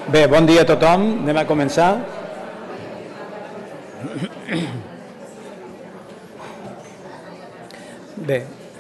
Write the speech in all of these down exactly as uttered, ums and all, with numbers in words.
Bé, bon dia a tothom. Anem a començar. Bé,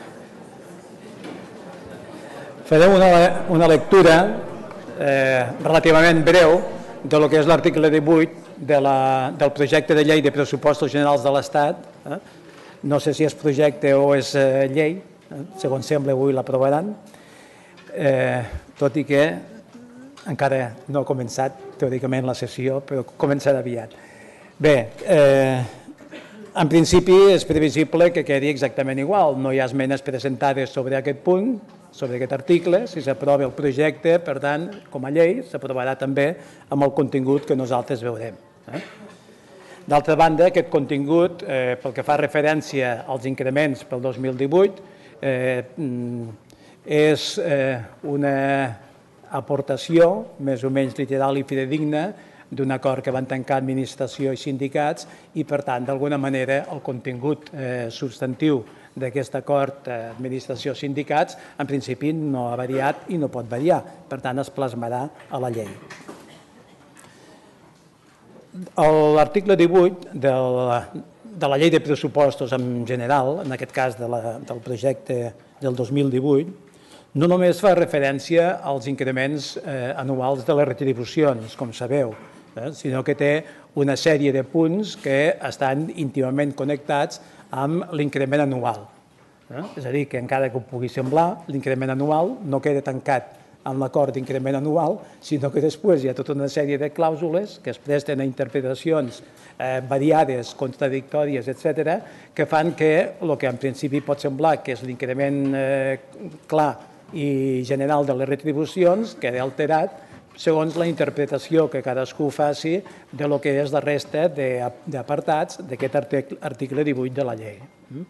farem una, una lectura eh, relativament breu de lo que és l'article divuit de la, del projecte de llei de pressupostos generals de l'Estat. Eh? No sé si és projecte o és eh, llei, eh? Segons sembla avui l'aprovaran, eh, tot i que encara no ha començat teòricament la sessió, però començarà aviat. Bé, eh, en principi és previsible que quedi exactament igual. No hi ha esmenes presentades sobre aquest punt, sobre aquest article. Si s'aprova el projecte, per tant, com a llei, s'aprovarà també amb el contingut que nosaltres veurem. Eh? D'altra banda, aquest contingut, eh, pel que fa referència als increments pel dos mil divuit, eh, és eh, una aportació més o menys literal i fidedigna d'un acord que van tancar administració i sindicats i, per tant, d'alguna manera, el contingut eh, substantiu d'aquest acord eh, administració-sindicats, en principi, no ha variat i no pot variar. Per tant, es plasmarà a la llei. L'article divuit de la, de la llei de pressupostos en general, en aquest cas de la, del projecte del dos mil divuit, no només fa referència als increments eh, anuals de les retribucions, com sabeu, eh, sinó que té una sèrie de punts que estan íntimament connectats amb l'increment anual. Eh? És a dir, que encara que ho pugui semblar, l'increment anual no queda tancat amb l'acord d'increment anual, sinó que després hi ha tota una sèrie de clàusules que es presten a interpretacions eh, variades, contradictòries, etcètera, que fan que el que en principi pot semblar que és l'increment eh, clar i general de les retribucions queda alterat segons la interpretació que cadascú faci de lo que és la resta d'apartats d'aquest article divuit de la llei.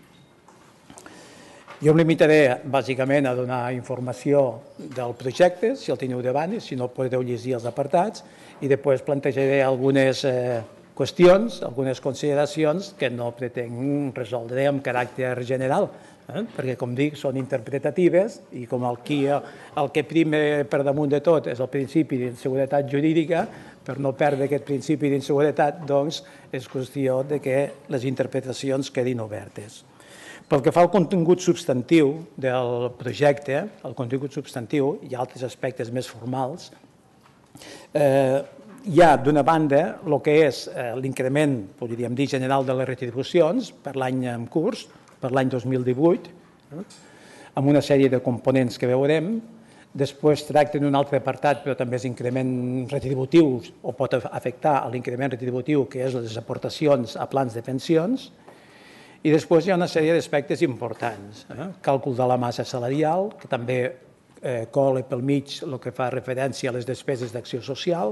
Jo em limitaré bàsicament a donar informació del projecte, si el teniu davant, i si no podeu llegir els apartats, i després plantejaré algunes eh, qüestions, algunes consideracions que no pretenc resoldre amb caràcter general, Eh? perquè, com dic, són interpretatives i com el, qui, el que prima per damunt de tot és el principi d'inseguretat jurídica, per no perdre aquest principi d'inseguretat, doncs és qüestió de que les interpretacions quedin obertes. Pel que fa al contingut substantiu del projecte, el contingut substantiu i altres aspectes més formals, eh, hi ha, d'una banda, el que és eh, l'increment, podríem dir, general de les retribucions per l'any en curs, per l'any dos mil divuit, eh, amb una sèrie de components que veurem. Després tracten un altre apartat, però també és increment retributiu, o pot afectar a l'increment retributiu, que és les aportacions a plans de pensions. I després hi ha una sèrie d'aspectes importants. Eh? Càlcul de la massa salarial, que també eh, cola pel mig el que fa referència a les despeses d'acció social.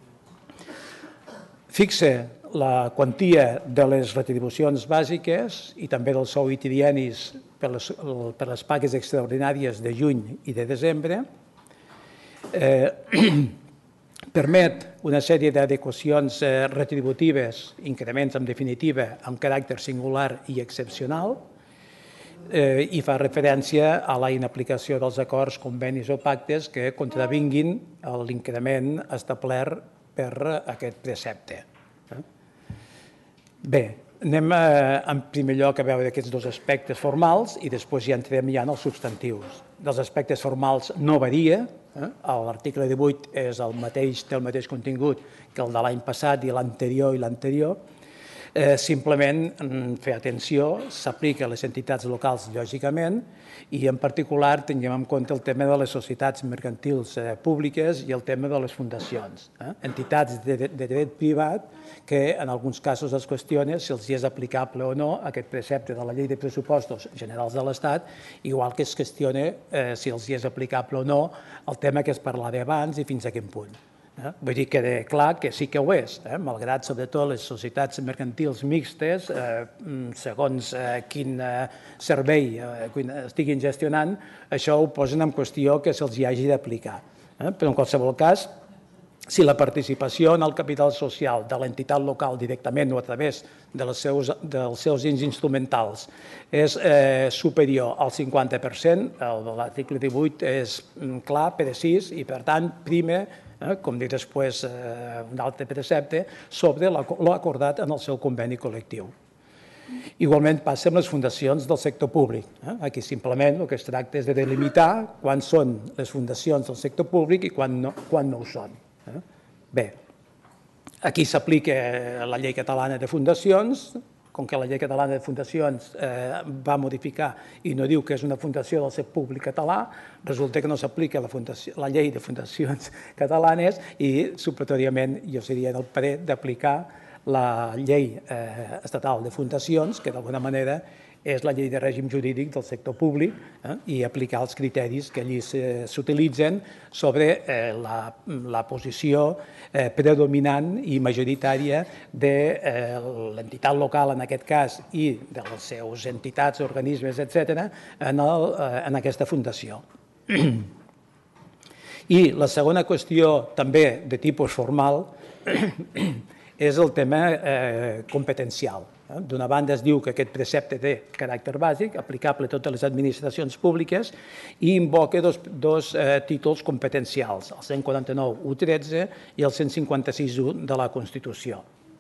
Fixa la quantia de les retribucions bàsiques i també del sou i triennis per les, per les pagues extraordinàries de juny i de desembre. Eh, permet una sèrie d'adequacions eh, retributives, increments en definitiva, amb caràcter singular i excepcional, eh, i fa referència a la inaplicació dels acords, convenis o pactes que contravinguin l'increment establert per aquest precepte. Bé, anem en primer lloc a veure aquests dos aspectes formals i després ja entrem ja en els substantius. Dels aspectes formals no varia, eh? L'article divuit és el mateix, té el mateix contingut que el de l'any passat i l'anterior i l'anterior. Eh, simplement fer atenció, s'aplica a les entitats locals, lògicament, i en particular tinguem en compte el tema de les societats mercantils eh, públiques i el tema de les fundacions. Eh? Entitats de, de dret privat que en alguns casos es qüestiona si els hi és aplicable o no aquest precepte de la llei de pressupostos generals de l'Estat, igual que es qüestiona eh, si els hi és aplicable o no el tema que es parlava abans i fins a quin punt. Eh? Vull dir que queda clar que sí que ho és, eh? malgrat sobretot les societats mercantils mixtes, eh, segons eh, quin eh, servei eh, estiguin gestionant, això ho posen en qüestió que se'ls hi hagi d'aplicar. Eh? Però en qualsevol cas, si la participació en el capital social de l'entitat local directament o a través dels seus, dels seus ens instrumentals és eh, superior al cinquanta per cent, l'article divuit és clar, precís, i per tant prime, eh, com dic després, eh, un altre precepte, sobre l'acordat en el seu conveni col·lectiu. Igualment passa amb les fundacions del sector públic. Aquí simplement el que es tracta és de delimitar quan són les fundacions del sector públic i quan no, quan no ho són. Bé, aquí s'aplica la llei catalana de fundacions, com que la llei catalana de fundacions eh, va modificar i no diu que és una fundació del sector públic català, resulta que no s'aplica la, la llei de fundacions catalanes i, supletòriament, jo seria del parer d'aplicar la llei eh, estatal de fundacions, que d'alguna manera és la llei de règim jurídic del sector públic, eh, i aplicar els criteris que allí s'utilitzen sobre eh, la, la posició eh, predominant i majoritària de eh, l'entitat local, en aquest cas, i de les seves entitats, organismes, etcètera, en, el, eh, en aquesta fundació. I la segona qüestió, també de tipus formal, és el tema eh, competencial. D'una banda es diu que aquest precepte té caràcter bàsic, aplicable a totes les administracions públiques, i invoca dos, dos eh, títols competencials, el cent quaranta-nou u tretze i el cent cinquanta-sis u de la Constitució.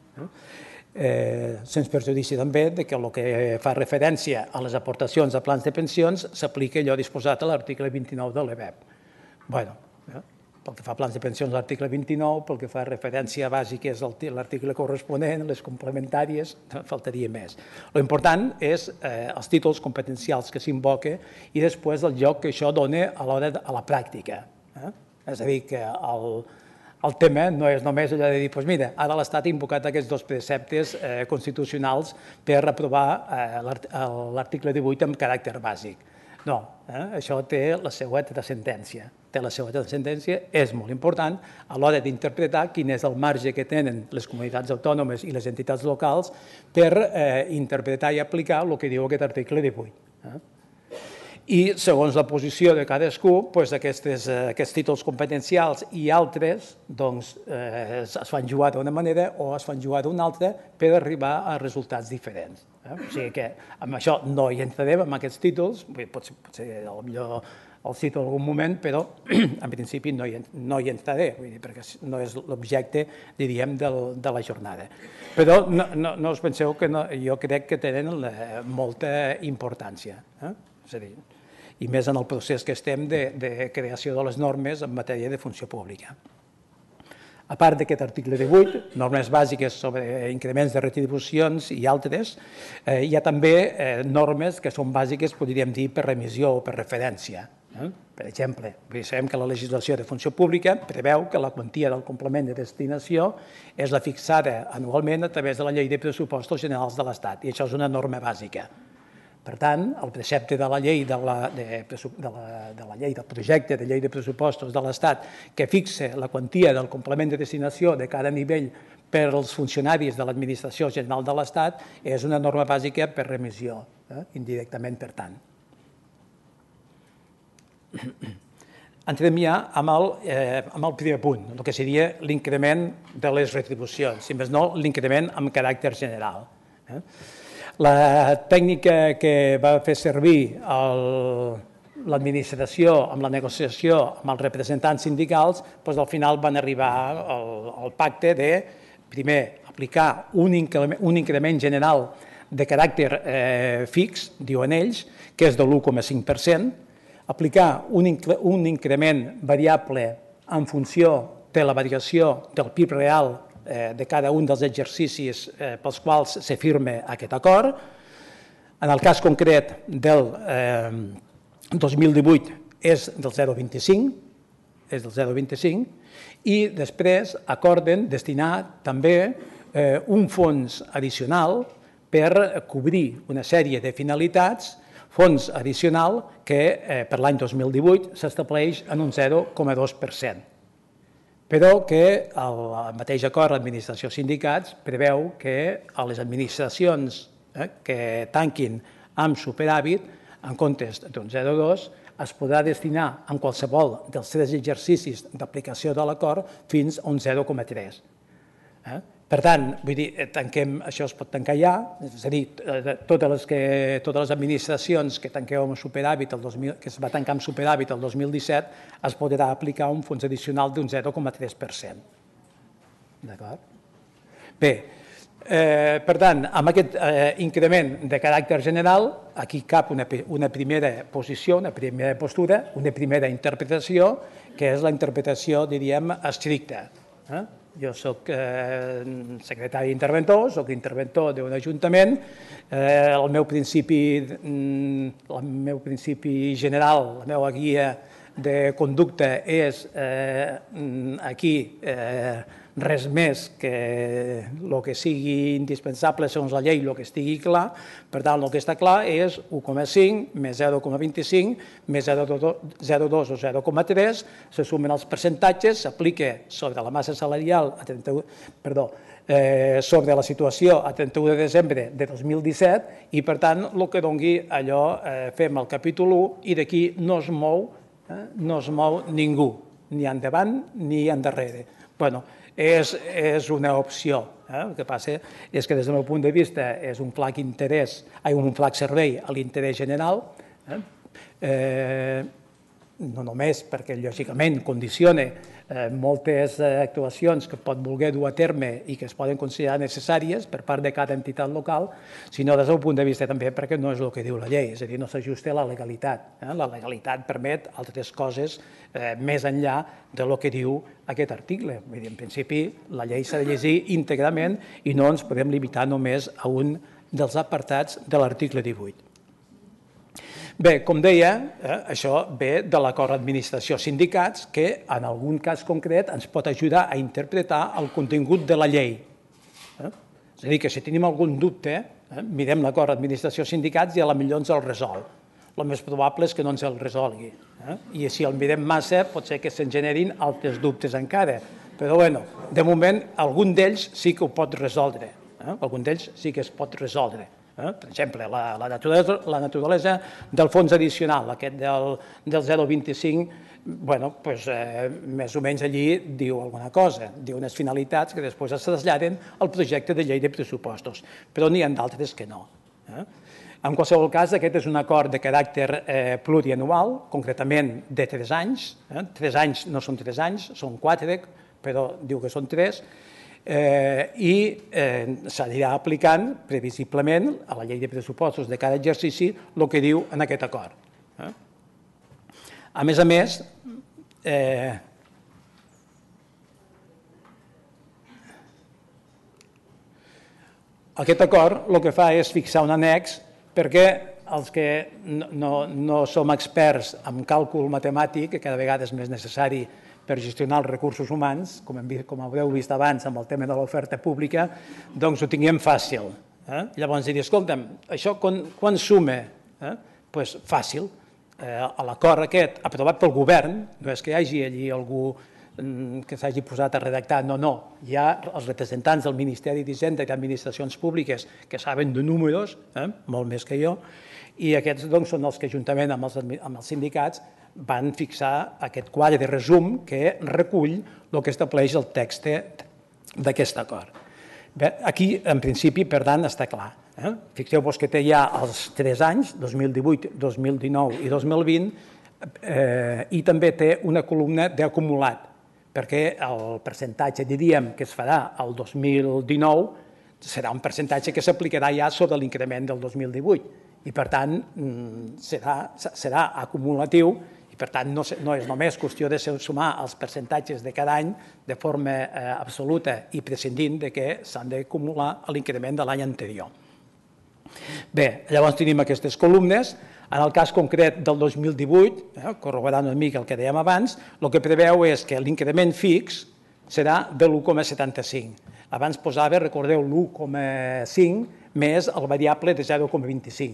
Eh, sens perjudici també de que el que fa referència a les aportacions a plans de pensions s'aplica allò disposat a l'article vint-i-nou de l'E B E P. Bueno, eh? Pel que fa a plans de pensions, l'article vint-i-nou, pel que fa a referència bàsica és l'article corresponent, les complementàries, faltaria més. L'important és eh, els títols competencials que s'invoca i després el lloc que això dona a l'hora de a la pràctica. Eh? És a dir, que el, el tema no és només allò de dir, doncs mira, ara l'Estat ha invocat aquests dos preceptes eh, constitucionals per aprovar eh, l'article divuit amb caràcter bàsic. No, eh? Això té la seva transcendència. Té la seva transcendència, és molt important a l'hora d'interpretar quin és el marge que tenen les comunitats autònomes i les entitats locals per eh, interpretar i aplicar el que diu aquest article divuit. Eh? I segons la posició de cadascú, doncs aquests, eh, aquests títols competencials i altres doncs, eh, es fan jugar d'una manera o es fan jugar d'una altra per arribar a resultats diferents. Eh? O sigui que amb això no hi entrarem, amb aquests títols, potser, potser potser el cito en algun moment, però en principi no hi, no hi entraré, vull dir, perquè no és l'objecte, diríem, del, de la jornada. Però no, no, no us penseu que no, jo crec que tenen la, molta importància. Eh? És a dir, i més en el procés que estem de, de creació de les normes en matèria de funció pública. A part d'aquest article divuit, normes bàsiques sobre increments de retribucions i altres, eh, hi ha també eh, normes que són bàsiques, podríem dir, per remissió o per referència. Eh? Per exemple, sabem que la legislació de funció pública preveu que la quantia del complement de destinació és la fixada anualment a través de la llei de pressupostos generals de l'Estat, i això és una norma bàsica. Per tant, el precepte de la llei de la, de, de la, de la llei del projecte de llei de pressupostos de l'Estat que fixa la quantia del complement de destinació de cada nivell per als funcionaris de l'administració general de l'Estat és una norma bàsica per remissió, eh? indirectament per tant. Entrem ja amb el, eh, amb el primer punt, el que seria l'increment de les retribucions, si més no, l'increment amb caràcter general. Eh? La tècnica que va fer servir l'administració amb la negociació amb els representants sindicals, doncs al final van arribar al, al pacte de, primer, aplicar un increment, un increment general de caràcter eh, fix, diuen ells, que és de l'u coma cinc per cent, aplicar un, un increment variable en funció de la variació del P I B real de cada un dels exercicis pels quals se firma aquest acord. En el cas concret del dos mil divuit és del zero coma vint-i-cinc, és del zero coma vint-i-cinc, i després acorden destinar també un fons addicional per cobrir una sèrie de finalitats, fons addicional que per l'any dos mil divuit s'estableix en un zero coma dos per cent. Però que el mateix acord administració-sindicats preveu que a les administracions eh, que tanquin amb superàvit, en comptes d'un zero coma dos, es podrà destinar en qualsevol dels tres exercicis d'aplicació de l'acord fins a un zero coma tres. Per tant, vull dir, tanquem, això es pot tancar ja, és a dir, totes les, que, totes les administracions que tanqueu amb superàvit, el dos mil, que es va tancar amb superàvit el dos mil disset, es podrà aplicar un fons addicional d'un zero coma tres per cent. D'acord? Bé, eh, per tant, amb aquest eh, increment de caràcter general, aquí cap una, una primera posició, una primera postura, una primera interpretació, que és la interpretació, diríem, estricta. Eh? Jo soc eh, secretari interventor, soc interventor d'un ajuntament, eh, el meu principi, el meu principi general, la meva guia de conducta és eh, aquí eh, res més que el que sigui indispensable segons la llei, el que estigui clar. Per tant, el que està clar és u coma cinc més zero coma vint-i-cinc més zero coma dos o zero coma tres, se sumen els percentatges, s'aplica sobre la massa salarial a trenta-u, perdó, eh, sobre la situació a trenta-u de desembre de dos mil disset i, per tant, el que doni allò, eh, fem el capítol u i d'aquí no es mou, eh, no es mou ningú, ni endavant ni endarrere. Bueno, és, és una opció. Eh? El que passa és que des del meu punt de vista és un flac interès, un flac servei a l'interès general, eh? Eh, no només perquè lògicament condiciona eh, moltes actuacions que pot voler dur a terme i que es poden considerar necessàries per part de cada entitat local, sinó des del punt de vista també perquè no és el que diu la llei, és a dir, no s'ajusta a la legalitat. Eh? La legalitat permet altres coses eh, més enllà de lo que diu aquest article. Vull dir, en principi, la llei s'ha de llegir íntegrament i no ens podem limitar només a un dels apartats de l'article divuit. Bé, com deia, eh, això ve de l'acord administració-sindicats que, en algun cas concret, ens pot ajudar a interpretar el contingut de la llei. Eh? És a dir, que si tenim algun dubte, eh, mirem l'acord administració-sindicats i a la millor ens el resol. El més probable és que no ens el resolgui. Eh? I si el mirem massa, pot ser que se'n generin altres dubtes encara. Però, bueno, de moment, algun d'ells sí que ho pot resoldre. Eh? Algun d'ells sí que es pot resoldre. Eh? Per exemple, la, la, naturalesa, la naturalesa del fons addicional, aquest del, del zero coma vint-i-cinc, bueno, pues, eh, més o menys allí diu alguna cosa, diu unes finalitats que després es traslladen al projecte de llei de pressupostos, però n'hi ha d'altres que no. Eh? En qualsevol cas, aquest és un acord de caràcter eh, plurianual, concretament de tres anys, eh? tres anys no són tres anys, són quatre, però diu que són tres, Eh, i eh, s'anirà aplicant previsiblement a la llei de pressupostos de cada exercici el que diu en aquest acord. Eh? A més a més, eh, aquest acord el que fa és fixar un annex perquè els que no, no, no som experts en càlcul matemàtic, que cada vegada és més necessari per gestionar els recursos humans, com, hem vist, com haureu vist abans amb el tema de l'oferta pública, doncs ho tinguem fàcil. Eh? Llavors dir, escolta'm, això quan, quan suma? Eh? Pues fàcil. Eh, a l'acord aquest aprovat pel govern, no és que hi hagi allí algú que s'hagi posat a redactar, no, no. Hi ha els representants del Ministeri d'Hisenda i d'Administracions Públiques que saben de números, eh? molt més que jo, i aquests doncs, són els que juntament amb els, amb els sindicats van fixar aquest quadre de resum que recull el que estableix el text d'aquest acord. Bé, aquí, en principi, per tant, està clar. Eh? Fixeu-vos que té ja els tres anys, dos mil divuit, dos mil dinou i dos mil vint, eh, i també té una columna d'acumulat, perquè el percentatge, diríem, que es farà el dos mil dinou serà un percentatge que s'aplicarà ja sobre l'increment del dos mil divuit i, per tant, serà, serà acumulatiu i, per tant, no, no és només qüestió de sumar els percentatges de cada any de forma eh, absoluta i prescindint de que s'han d'acumular a l'increment de l'any anterior. Bé, llavors tenim aquestes columnes. En el cas concret del dos mil divuit, eh, corroborant una mica el que dèiem abans, el que preveu és que l'increment fix serà de l'u coma setanta-cinc. Abans posava, recordeu, l'u coma cinc més el variable de zero coma vint-i-cinc.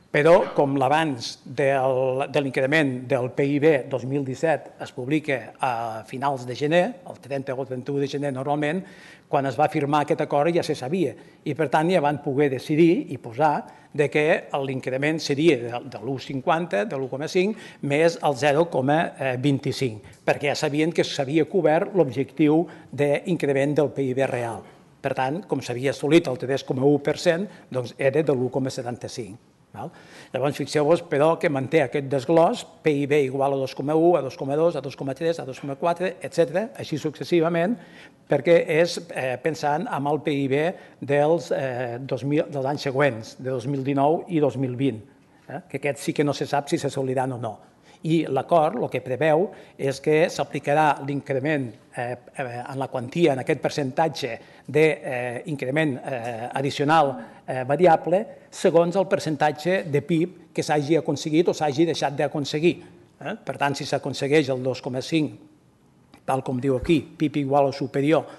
Però, com l'avanç de l'increment del P I B dos mil disset es publica a finals de gener, el trenta o trenta u de gener normalment, quan es va firmar aquest acord ja se sabia i, per tant, ja van poder decidir i posar que l'increment seria de l'un coma cinquanta, de l'un coma cinc, més el zero coma vint-i-cinc, perquè ja sabien que s'havia cobert l'objectiu d'increment del P I B real. Per tant, com s'havia assolit el tres coma u per cent, doncs era de l'un coma setanta-cinc. Llavors, fixeu-vos, però, que manté aquest desglòs, P I B igual a dos coma u, a dos coma dos, a dos coma tres, a dos coma quatre, etcètera, així successivament, perquè és pensant en el P I B dels anys següents, de dos mil dinou i dos mil vint, que aquest sí que no se sap si s'assoliran o no. I l'acord el que preveu és que s'aplicarà l'increment en la quantia, en aquest percentatge d'increment addicional variable, segons el percentatge de P I B que s'hagi aconseguit o s'hagi deixat d'aconseguir. Per tant, si s'aconsegueix el dos coma cinc, tal com diu aquí, P I B igual o superior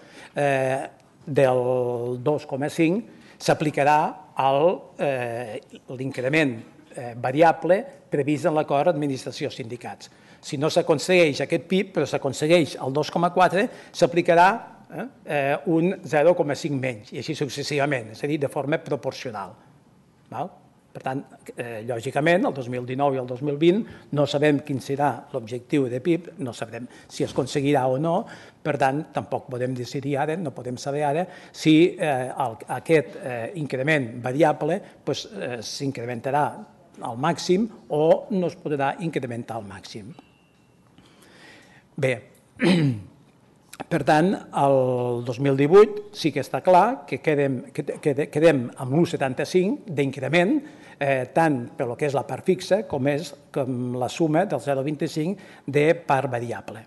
del dos coma cinc, s'aplicarà l'increment variable previst en l'acord administració-sindicats. Si no s'aconsegueix aquest P I B, però s'aconsegueix el dos coma quatre, s'aplicarà un zero coma cinc menys, i així successivament, és a dir, de forma proporcional. Per tant, lògicament, el dos mil dinou i el dos mil vint no sabem quin serà l'objectiu de P I B, no sabrem si es aconseguirà o no, per tant, tampoc podem decidir ara, no podem saber ara, si aquest increment variable s'incrementarà al màxim o no es podrà incrementar al màxim. Bé, per tant, el dos mil divuit sí que està clar que quedem amb l'un coma setanta-cinc d'increment, tant pel que és la part fixa com és la suma del zero coma vint-i-cinc de part variable.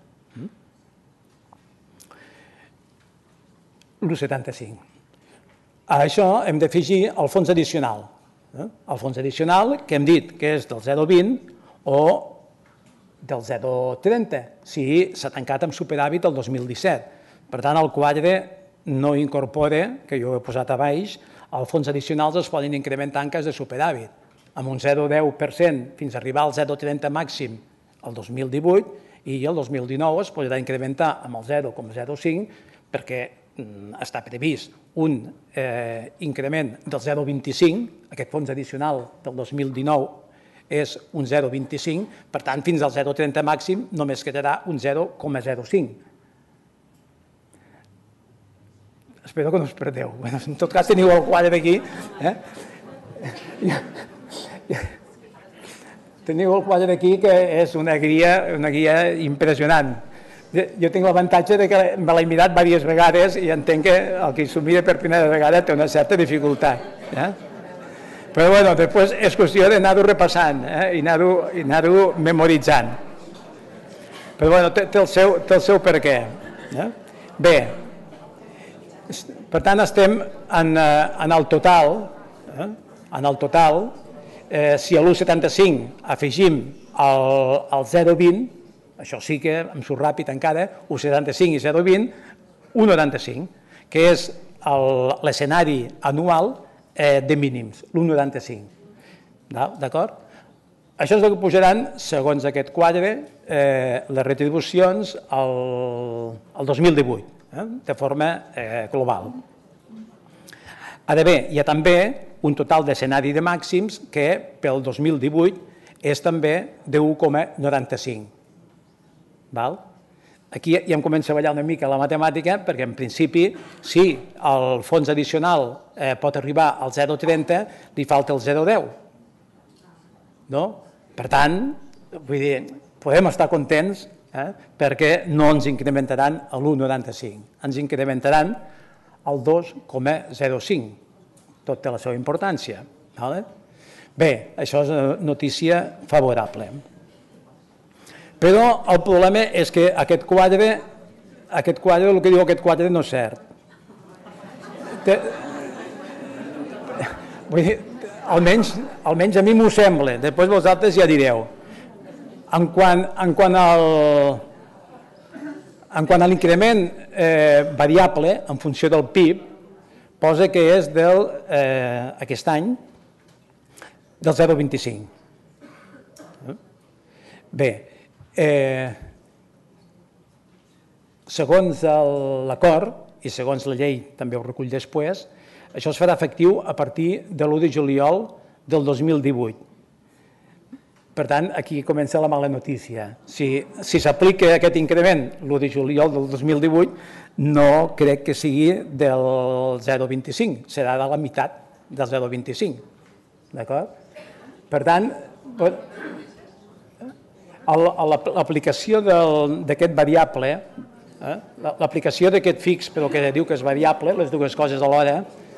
l'un coma setanta-cinc. A això hem d'afegir el fons addicional. El fons addicional, que hem dit que és del zero coma vint o del zero coma trenta, si s'ha tancat amb superàvit el dos mil disset. Per tant, el quadre no incorpora, que jo he posat a baix, els fons addicionals es poden incrementar en cas de superàvit, amb un zero coma deu per cent fins a arribar al zero coma trenta màxim el dos mil divuit, i el dos mil dinou es podrà incrementar amb el zero coma zero cinc perquè està previst un increment del zero coma vint-i-cinc, aquest fons addicional del dos mil dinou és un zero coma vint-i-cinc, per tant, fins al zero coma trenta màxim només quedarà un zero coma zero cinc. Espero que no us perdeu. En tot cas, teniu el quadre aquí. Teniu el quadre aquí, que és una guia impressionant. Jo tinc l'avantatge que me l'he mirat diverses vegades i entenc que el que s'ho mira per primera vegada té una certa dificultat. Però, bueno, després és qüestió d'anar-ho repassant i anar-ho memoritzant. Però, bueno, té el seu per què. Bé, per tant, estem en el total, en el total, si a l'un coma setanta-cinc afegim el zero coma vint, això sí que em surt ràpid encara, un coma setanta-cinc i zero coma vint, un coma noranta-cinc, que és l'escenari anual de mínims, l'un coma noranta-cinc. D'acord? Això és el que pujaran, segons aquest quadre, les retribucions el dos mil divuit, de forma global. Ara bé, hi ha també un total d'escenari de màxims que pel dos mil divuit és també d'un coma noranta-cinc. Aquí ja em comença a ballar una mica la matemàtica, perquè en principi, si el fons addicional pot arribar al zero coma trenta, li falta el zero coma deu. Per tant, podem estar contents perquè no ens incrementaran a l'un coma noranta-cinc, ens incrementaran al dos coma zero cinc. Tot té la seva importància. Bé, això és una notícia favorable. Però el problema és que aquest quadre, aquest quadre, el que diu aquest quadre no és cert. Vull dir, almenys, almenys a mi m'ho sembla, després vosaltres ja direu. En quant, en quant al, en quant a l'increment eh, variable, en funció del P I B, posa que és del, eh, aquest any, del zero coma vint-i-cinc. Bé, eh, segons l'acord i segons la llei també ho recull després, això es farà efectiu a partir de l'u de juliol del dos mil divuit. Per tant, aquí comença la mala notícia. Si s'aplica aquest increment l'u de juliol del dos mil divuit, no crec que sigui del zero coma vint-i-cinc, serà de la meitat del zero coma vint-i-cinc. D'acord? Per tant, l'aplicació d'aquest variable, l'aplicació d'aquest fix, però que diu que és variable, les dues coses alhora,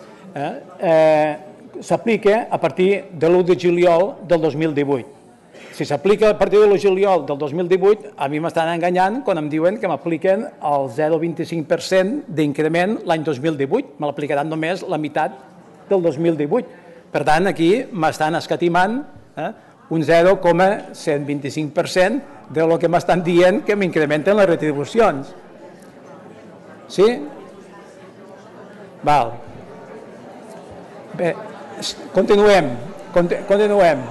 s'aplica a partir de l'u de juliol del dos mil divuit. Si s'aplica a partir de l'u de juliol del dos mil divuit, a mi m'estan enganyant quan em diuen que m'apliquen el zero coma vint-i-cinc per cent d'increment l'any dos mil divuit. Me l'aplicaran només la meitat del dos mil divuit. Per tant, aquí m'estan escatimant un zero coma cent vint-i-cinc per cent del que m'estan dient que m'incrementen les retribucions. Sí? Val. Bé, continuem. Continuem.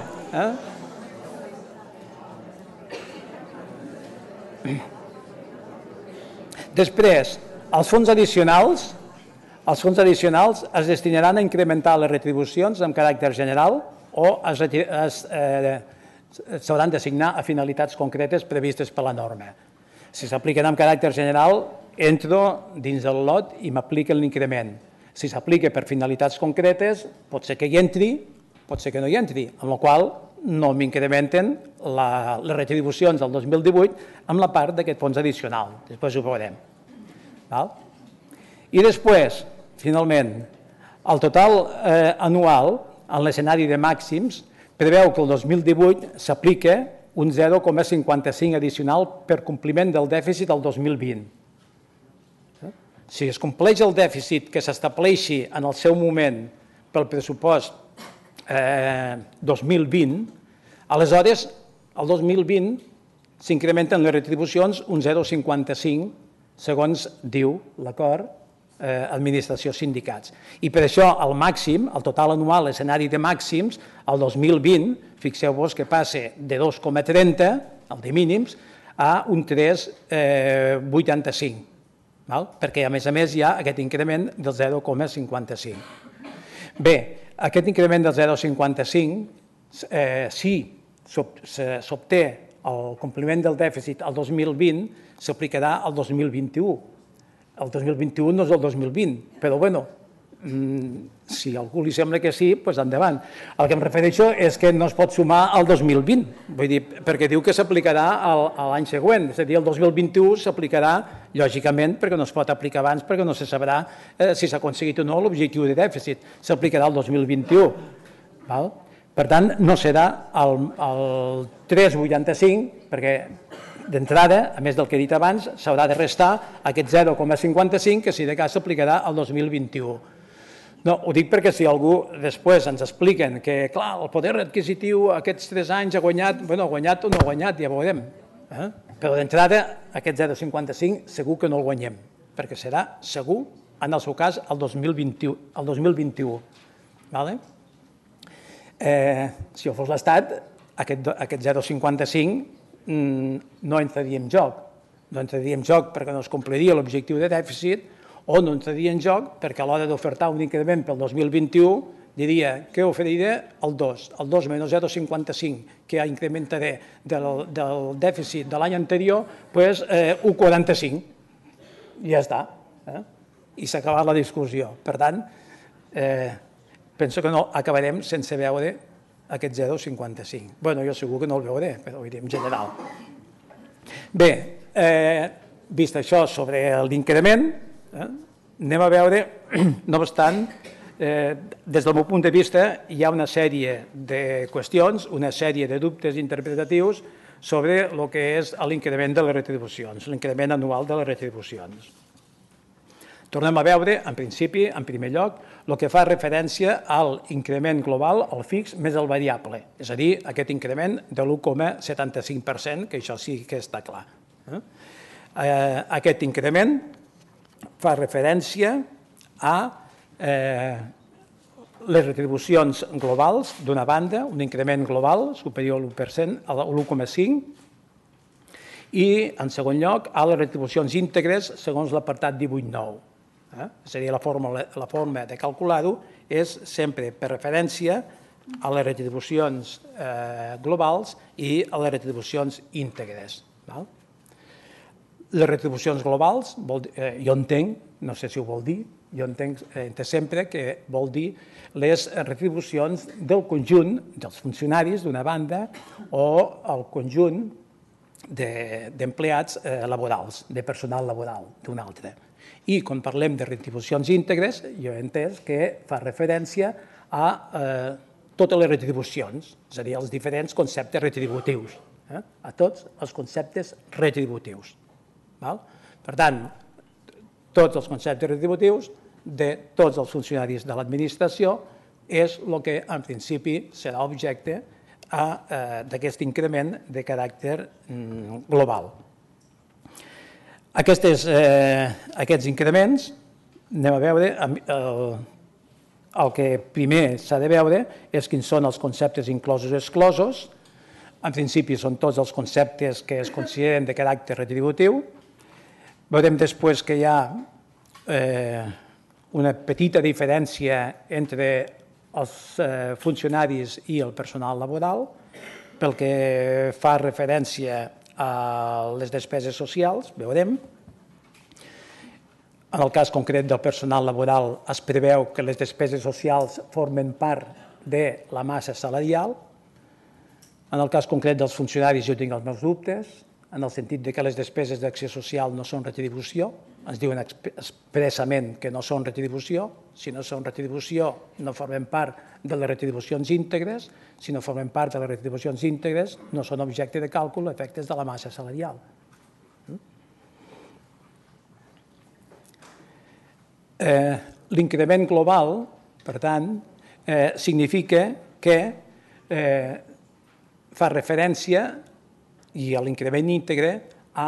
Després, els fons addicionals, els fons addicionals es destinaran a incrementar les retribucions amb caràcter general o s'hauran d'assignar a finalitats concretes previstes per la norma. Si s'apliquen amb caràcter general, entro dins del lot i m'apliquen l'increment. Si s'aplica per finalitats concretes, pot ser que hi entri, pot ser que no hi entri, amb la qual cosa no m'incrementen les retribucions del dos mil divuit amb la part d'aquest fons addicional. Després ho veurem. I després, finalment, el total anual en l'escenari de màxims preveu que el dos mil divuit s'aplica un zero coma cinquanta-cinc addicional per compliment del dèficit del dos mil vint. Si es compleix el dèficit que s'estableixi en el seu moment pel pressupost dos mil vint, aleshores, el dos mil vint s'incrementen les retribucions un zero coma cinquanta-cinc, segons diu l'acord administració-sindicats. I per això el màxim, el total anual, l'escenari de màxims, el dos mil vint, fixeu-vos que passa de dos coma trenta, el de mínims, a un tres coma vuitanta-cinc, perquè a més a més hi ha aquest increment del zero coma cinquanta-cinc. Bé, aquest increment del zero coma cinquanta-cinc, si s'obté el compliment del dèficit al dos mil vint, s'aplicarà al dos mil vint-i-u. El dos mil vint-i-u no és el dos mil vint, però bé, si a algú li sembla que sí, doncs endavant. El que em refereixo és que no es pot sumar al dos mil vint, vull dir, perquè diu que s'aplicarà l'any següent, és a dir, el dos mil vint-i-u s'aplicarà, lògicament, perquè no es pot aplicar abans, perquè no se sabrà si s'ha aconseguit o no l'objectiu de dèficit, s'aplicarà el dos mil vint-i-u. Per tant, no serà el tres coma vuitanta-cinc, perquè d'entrada, a més del que he dit abans, s'haurà de restar aquest zero coma cinquanta-cinc, que si de cas s'aplicarà el dos mil vint-i-u. No, ho dic perquè si algú després ens expliquen que, clar, el poder adquisitiu aquests tres anys ha guanyat, bueno, ha guanyat o no ha guanyat, ja veurem. Però d'entrada, aquest zero coma cinquanta-cinc segur que no el guanyem, perquè serà segur, en el seu cas, el dos mil vint-i-u. Si ho fos l'Estat, aquest zero coma cinquanta-cinc no entraria en joc. No entraria en joc perquè no es compliria l'objectiu de dèficit o no entraria en joc perquè a l'hora d'ofertar un increment pel dos mil vint-i-u diria que oferiré el dos, el dos menys zero coma cinquanta-cinc que incrementaré del dèficit de l'any anterior, doncs un coma quaranta-cinc. I ja està. I s'ha acabat la discussió. Per tant, penso que no acabarem sense veure aquest zero coma cinquanta-cinc. Bé, jo segur que no el veuré, però vull dir, en general. Bé, vist això sobre l'increment, anem a veure, no obstant, des del meu punt de vista, hi ha una sèrie de qüestions, una sèrie de dubtes interpretatius sobre el que és l'increment de les retribucions, l'increment anual de les retribucions. Tornem a veure, en principi, en primer lloc, el que fa referència a l'increment global, el fix, més el variable, és a dir, aquest increment de l'u coma setanta-cinc per cent, que això sí que està clar. Aquest increment fa referència a les retribucions globals, d'una banda, un increment global superior a l'u per cent, a l'u coma cinc, i, en segon lloc, a les retribucions íntegres segons l'apartat divuit nou. Eh? És a dir, la forma, la forma de calcular-ho és sempre per referència a les retribucions eh, globals i a les retribucions íntegres. Val? Les retribucions globals, vol, eh, jo entenc, no sé si ho vol dir, jo entenc, eh, entenc sempre que vol dir les retribucions del conjunt dels funcionaris d'una banda o el conjunt d'empleats eh, laborals, de personal laboral d'una altra. I quan parlem de retribucions íntegres, jo he entès que fa referència a eh, totes les retribucions, és a dir, als diferents conceptes retributius, eh? a tots els conceptes retributius. Val? Per tant, tots els conceptes retributius de tots els funcionaris de l'administració és el que, en principi, serà objecte eh, d'aquest increment de caràcter mm, global. Aquestes, eh, aquests increments, anem a veure, el, el que primer s'ha de veure és quins són els conceptes inclosos i exclosos. En principi són tots els conceptes que es consideren de caràcter retributiu. Veurem després que hi ha eh, una petita diferència entre els eh, funcionaris i el personal laboral, pel que fa referència a les despeses socials, veurem. En el cas concret del personal laboral es preveu que les despeses socials formen part de la massa salarial. En el cas concret dels funcionaris jo tinc els meus dubtes, en el sentit de que les despeses d'acció social no són retribució, ens diuen expressament que no són retribució, si no són retribució no formen part de les retribucions íntegres, si no formen part de les retribucions íntegres no són objecte de càlcul a efectes de la massa salarial. Eh, L'increment global, per tant, eh, significa que eh, fa referència i a l'increment íntegre a,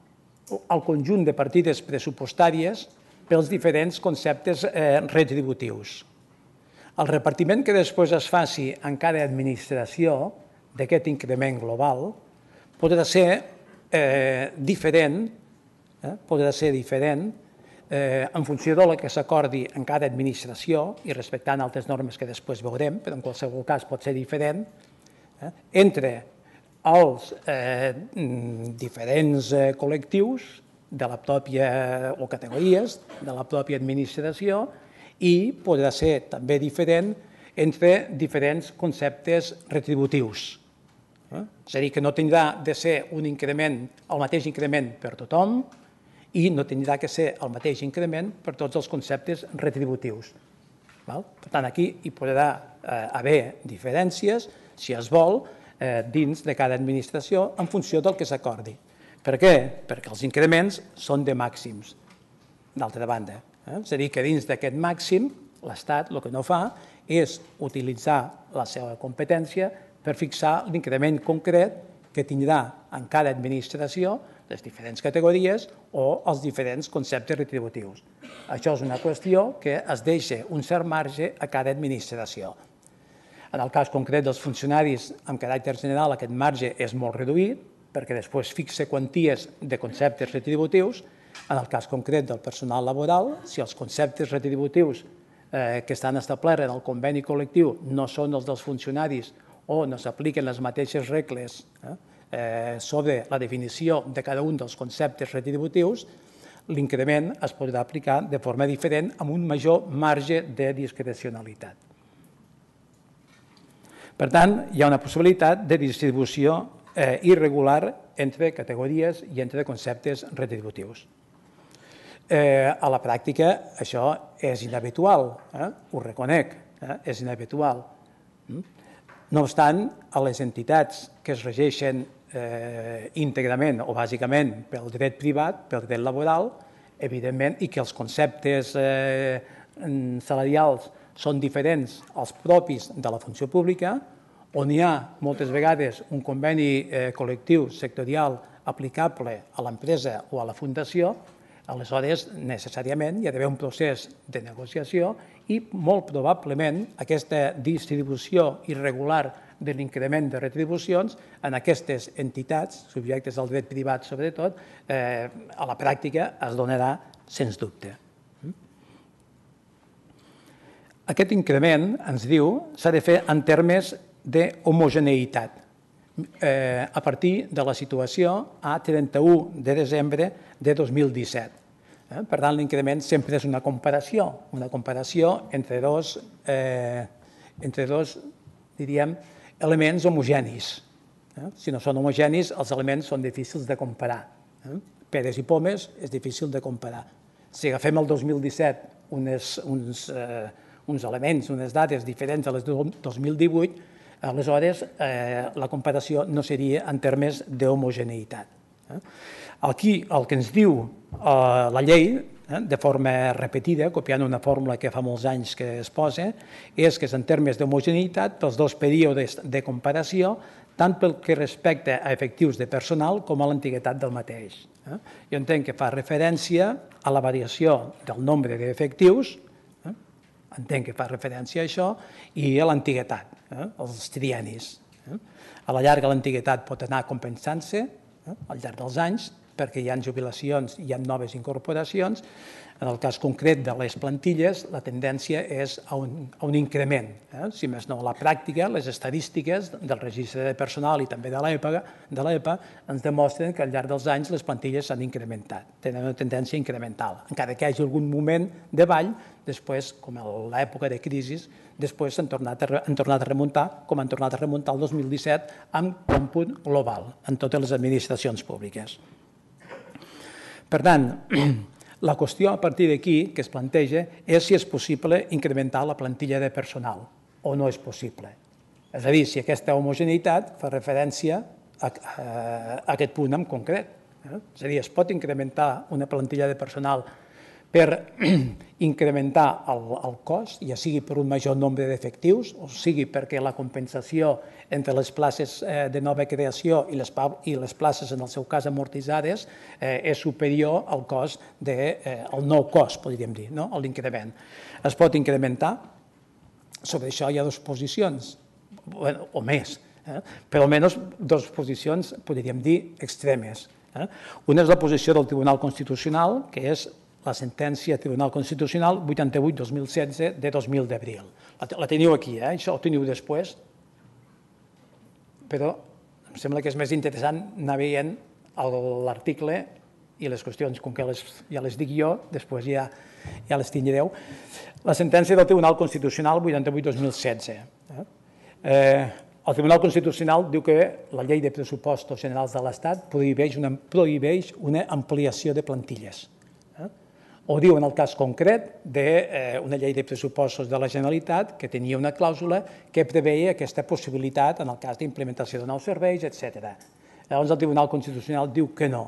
al conjunt de partides pressupostàries pels diferents conceptes eh, retributius. El repartiment que després es faci en cada administració d'aquest increment global podrà ser eh, diferent, eh, podrà ser diferent eh, en funció de la que s'acordi en cada administració i respectant altres normes que després veurem, però en qualsevol cas pot ser diferent, eh, entre els eh, diferents eh, col·lectius de la pròpia, o categories de la pròpia administració i podrà ser també diferent entre diferents conceptes retributius. Eh? És a dir, que no tindrà de ser un increment, el mateix increment per tothom i no tindrà que ser el mateix increment per tots els conceptes retributius. Val? Per tant, aquí hi podrà eh, haver diferències, si es vol, dins de cada administració en funció del que s'acordi. Per què? Perquè els increments són de màxims, d'altra banda. Eh? És a dir, que dins d'aquest màxim, l'Estat el que no fa és utilitzar la seva competència per fixar l'increment concret que tindrà en cada administració les diferents categories o els diferents conceptes retributius. Això és una qüestió que es deixa un cert marge a cada administració. En el cas concret dels funcionaris, amb caràcter general, aquest marge és molt reduït, perquè després fixa quanties de conceptes retributius. En el cas concret del personal laboral, si els conceptes retributius eh, que estan establerts en el conveni col·lectiu no són els dels funcionaris o no s'apliquen les mateixes regles eh, eh, sobre la definició de cada un dels conceptes retributius, l'increment es podrà aplicar de forma diferent amb un major marge de discrecionalitat. Per tant, hi ha una possibilitat de distribució eh, irregular entre categories i entre conceptes retributius. Eh, a la pràctica, això és inhabitual, eh? Ho reconec, eh? és inhabitual. No obstant, a les entitats que es regeixen eh, íntegrament o bàsicament pel dret privat, pel dret laboral, evidentment, i que els conceptes eh, salarials són diferents als propis de la funció pública, on hi ha moltes vegades un conveni eh, col·lectiu sectorial aplicable a l'empresa o a la fundació, Aleshores, necessàriament hi ha d'haver un procés de negociació i molt probablement aquesta distribució irregular de l'increment de retribucions en aquestes entitats, subjectes al dret privat sobretot, a la pràctica es donarà sens dubte. Aquest increment, ens diu, s'ha de fer en termes d'homogeneïtat a partir de la situació a trenta-u de desembre de dos mil disset. Per tant, l'increment sempre és una comparació, una comparació entre dos, entre dos, diríem, elements homogenis. Si no són homogenis, els elements són difícils de comparar. Peres i pomes és difícil de comparar. Si agafem el dos mil disset uns, uns, uns elements, unes dades diferents a les del dos mil divuit, aleshores la comparació no seria en termes d'homogeneïtat. Aquí el que ens diu la llei, de forma repetida, copiant una fórmula que fa molts anys que es posa, és que és en termes d'homogeneïtat pels dos períodes de comparació, tant pel que respecta a efectius de personal com a l'antiguitat del mateix. Jo entenc que fa referència a la variació del nombre d'efectius, entenc que fa referència a això, i a l'antiguitat, els triennis. A la llarga l'antiguitat pot anar compensant-se al llarg dels anys, perquè hi ha jubilacions i hi ha noves incorporacions. En el cas concret de les plantilles, la tendència és a un, a un increment. Eh? Si més no, la pràctica, les estadístiques del registre de personal i també de l'EPA de l'EPA ens demostren que al llarg dels anys les plantilles s'han incrementat, tenen una tendència incremental. Encara que hi hagi algun moment de ball, després, com a l'època de crisi, després s'han tornat, tornat a remuntar, com han tornat a remuntar el dos mil disset, amb còmput global en totes les administracions públiques. Per tant, la qüestió a partir d'aquí que es planteja és si és possible incrementar la plantilla de personal o no és possible. És a dir, si aquesta homogeneïtat fa referència a, a, a aquest punt en concret. Eh? És a dir, es pot incrementar una plantilla de personal per incrementar el, el cost, ja sigui per un major nombre d'efectius, o sigui perquè la compensació entre les places eh, de nova creació i les, i les places, en el seu cas amortitzades, eh, és superior al cost de, eh, al nou cost, podríem dir, no? L'increment. Es pot incrementar, sobre això hi ha dues posicions, bueno, o més, eh? però almenys dues posicions, podríem dir, extremes. Eh? Una és la posició del Tribunal Constitucional, que és la sentència Tribunal Constitucional vuitanta-vuit dos mil setze de dos mil d'abril. La teniu aquí, eh? Això ho teniu després, però em sembla que és més interessant anar veient l'article i les qüestions, com que les, ja les dic jo, després ja, ja les tindreu. La sentència del Tribunal Constitucional vuitanta-vuit dos mil setze. Eh? Eh, el Tribunal Constitucional diu que la llei de pressupostos generals de l'Estat prohibeix una, prohibeix una ampliació de plantilles. O diu en el cas concret d'una llei de pressupostos de la Generalitat que tenia una clàusula que preveia aquesta possibilitat en el cas d'implementació de nous serveis, etcètera. Llavors el Tribunal Constitucional diu que no,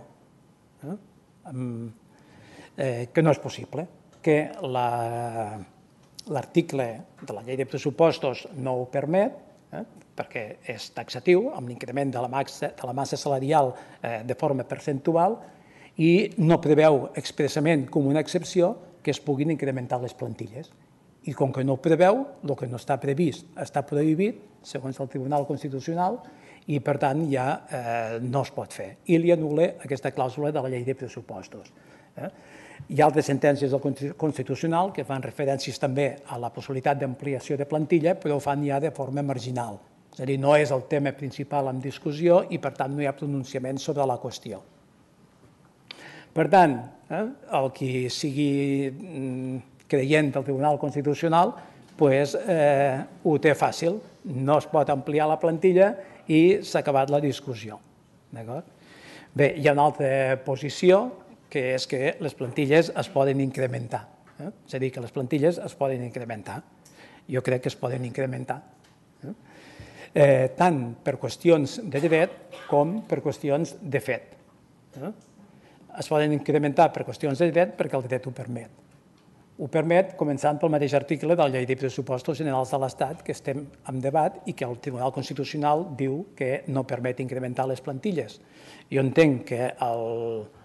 que no és possible, que l'article de la llei de pressupostos no ho permet, perquè és taxatiu, amb l'increment de la massa salarial de forma percentual, i no preveu expressament com una excepció que es puguin incrementar les plantilles. I com que no ho preveu, el que no està previst està prohibit, segons el Tribunal Constitucional, i per tant ja eh, no es pot fer. I li anul·la aquesta clàusula de la llei de pressupostos. Eh? Hi ha altres sentències del Constitucional que fan referències també a la possibilitat d'ampliació de plantilla, però ho fan ja de forma marginal. És a dir, no és el tema principal en discussió i per tant no hi ha pronunciament sobre la qüestió. Per tant, eh, el qui sigui creient del Tribunal Constitucional pues, eh, ho té fàcil, no es pot ampliar la plantilla i s'ha acabat la discussió. Bé, hi ha una altra posició, que és que les plantilles es poden incrementar. Eh? És a dir, que les plantilles es poden incrementar. Jo crec que es poden incrementar. Eh? Eh, tant per qüestions de dret com per qüestions de fet. Eh? Es poden incrementar per qüestions de dret perquè el dret ho permet. Ho permet començant pel mateix article de la Llei de Pressupostos Generals de l'Estat que estem en debat i que el Tribunal Constitucional diu que no permet incrementar les plantilles. Jo entenc que el,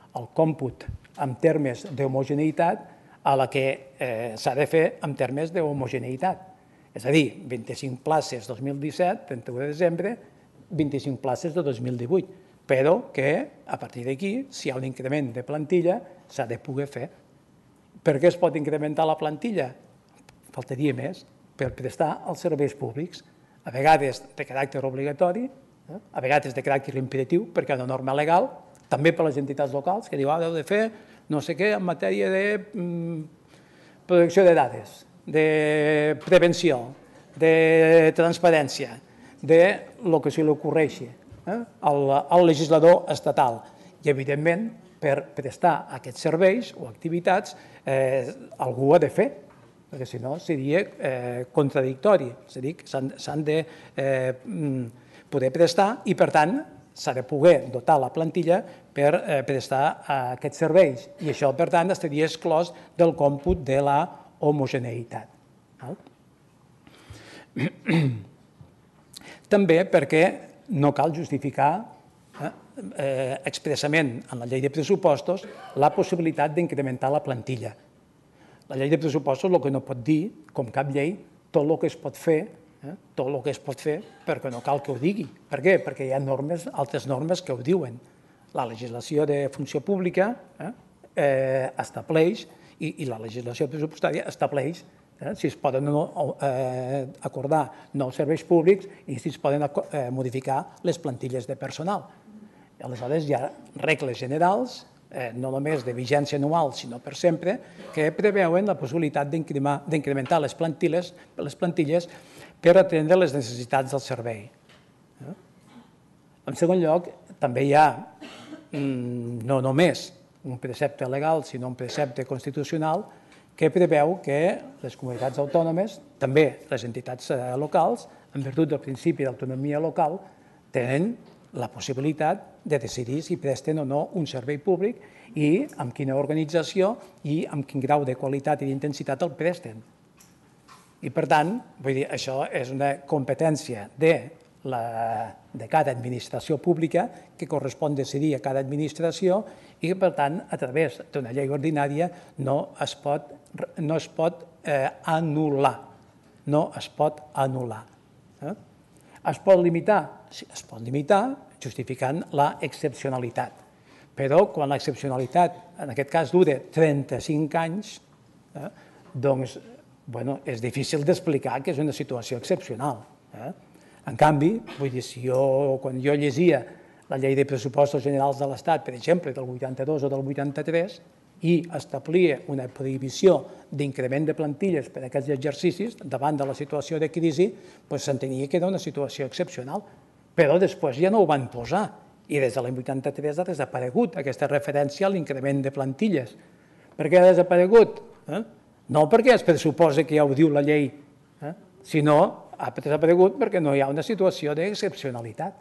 el còmput en termes d'homogeneïtat a la que eh, s'ha de fer en termes d'homogeneïtat. És a dir, vint-i-cinc places dos mil disset, trenta-u de desembre, vint-i-cinc places de dos mil divuit, però que a partir d'aquí, si hi ha un increment de plantilla, s'ha de poder fer. Per què es pot incrementar la plantilla? Faltaria més, per prestar els serveis públics, a vegades de caràcter obligatori, a vegades de caràcter imperatiu, perquè hi ha una norma legal, també per les entitats locals, que diu, ah, heu de fer no sé què en matèria de protecció de dades, de prevenció, de transparència, de lo que se li ocorreixi al legislador estatal. I, evidentment, per prestar aquests serveis o activitats, algú ha de fer, perquè si no seria contradictori. És a dir, s'han de poder prestar i, per tant, s'ha de poder dotar la plantilla per prestar aquests serveis. I això, per tant, estaria exclòs del còmput de la homogeneïtat. També perquè no cal justificar expressament en la llei de pressupostos la possibilitat d'incrementar la plantilla. La llei de pressupostos el que no pot dir, com cap llei, tot el que es pot fer, tot el que es pot fer, perquè no cal que ho digui. Per què? Perquè hi ha normes, altres normes que ho diuen. La legislació de funció pública estableix, i la legislació pressupostària estableix si es poden acordar nous serveis públics i si es poden modificar les plantilles de personal. Aleshores hi ha regles generals, no només de vigència anual, sinó per sempre, que preveuen la possibilitat d'incrementar les plantilles per atendre les necessitats del servei. En segon lloc, també hi ha no només un precepte legal, sinó un precepte constitucional que preveu que les comunitats autònomes, també les entitats locals, en virtut del principi d'autonomia local, tenen la possibilitat de decidir si presten o no un servei públic i amb quina organització i amb quin grau de qualitat i d'intensitat el presten. I, per tant, vull dir, això és una competència de cada administració pública que correspon decidir a cada administració i que, per tant, a través d'una llei ordinària no es pot anul·lar. No es pot anul·lar. Es pot limitar? Sí, es pot limitar justificant l'excepcionalitat. Però quan l'excepcionalitat, en aquest cas, dura trenta-cinc anys, doncs és difícil d'explicar que és una situació excepcional. En canvi, vull dir, si jo, quan jo llegia la llei de pressupostos generals de l'Estat, per exemple, del vuitanta-dos o del vuitanta-tres, i establia una prohibició d'increment de plantilles per a aquests exercicis davant de la situació de crisi, doncs s'entenia que era una situació excepcional. Però després ja no ho van posar i des de l'any vuitanta-tres ha desaparegut aquesta referència a l'increment de plantilles. Per què ha desaparegut? No perquè es pressuposa que ja ho diu la llei, sinó ha desaparegut perquè no hi ha una situació d'excepcionalitat.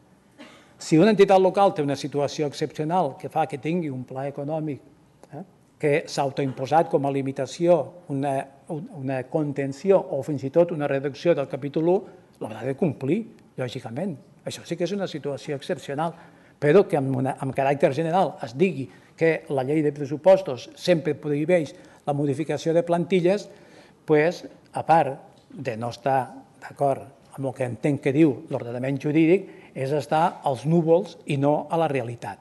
Si una entitat local té una situació excepcional que fa que tingui un pla econòmic que s'ha autoimposat com a limitació una contenció o fins i tot una reducció del capítol u, l'haurà de complir, lògicament. Això sí que és una situació excepcional, però que amb caràcter general es digui que la llei de pressupostos sempre prohibeix la modificació de plantilles, doncs, a part de no estar d'acord amb el que entenc que diu l'ordenament jurídic, és estar als núvols i no a la realitat.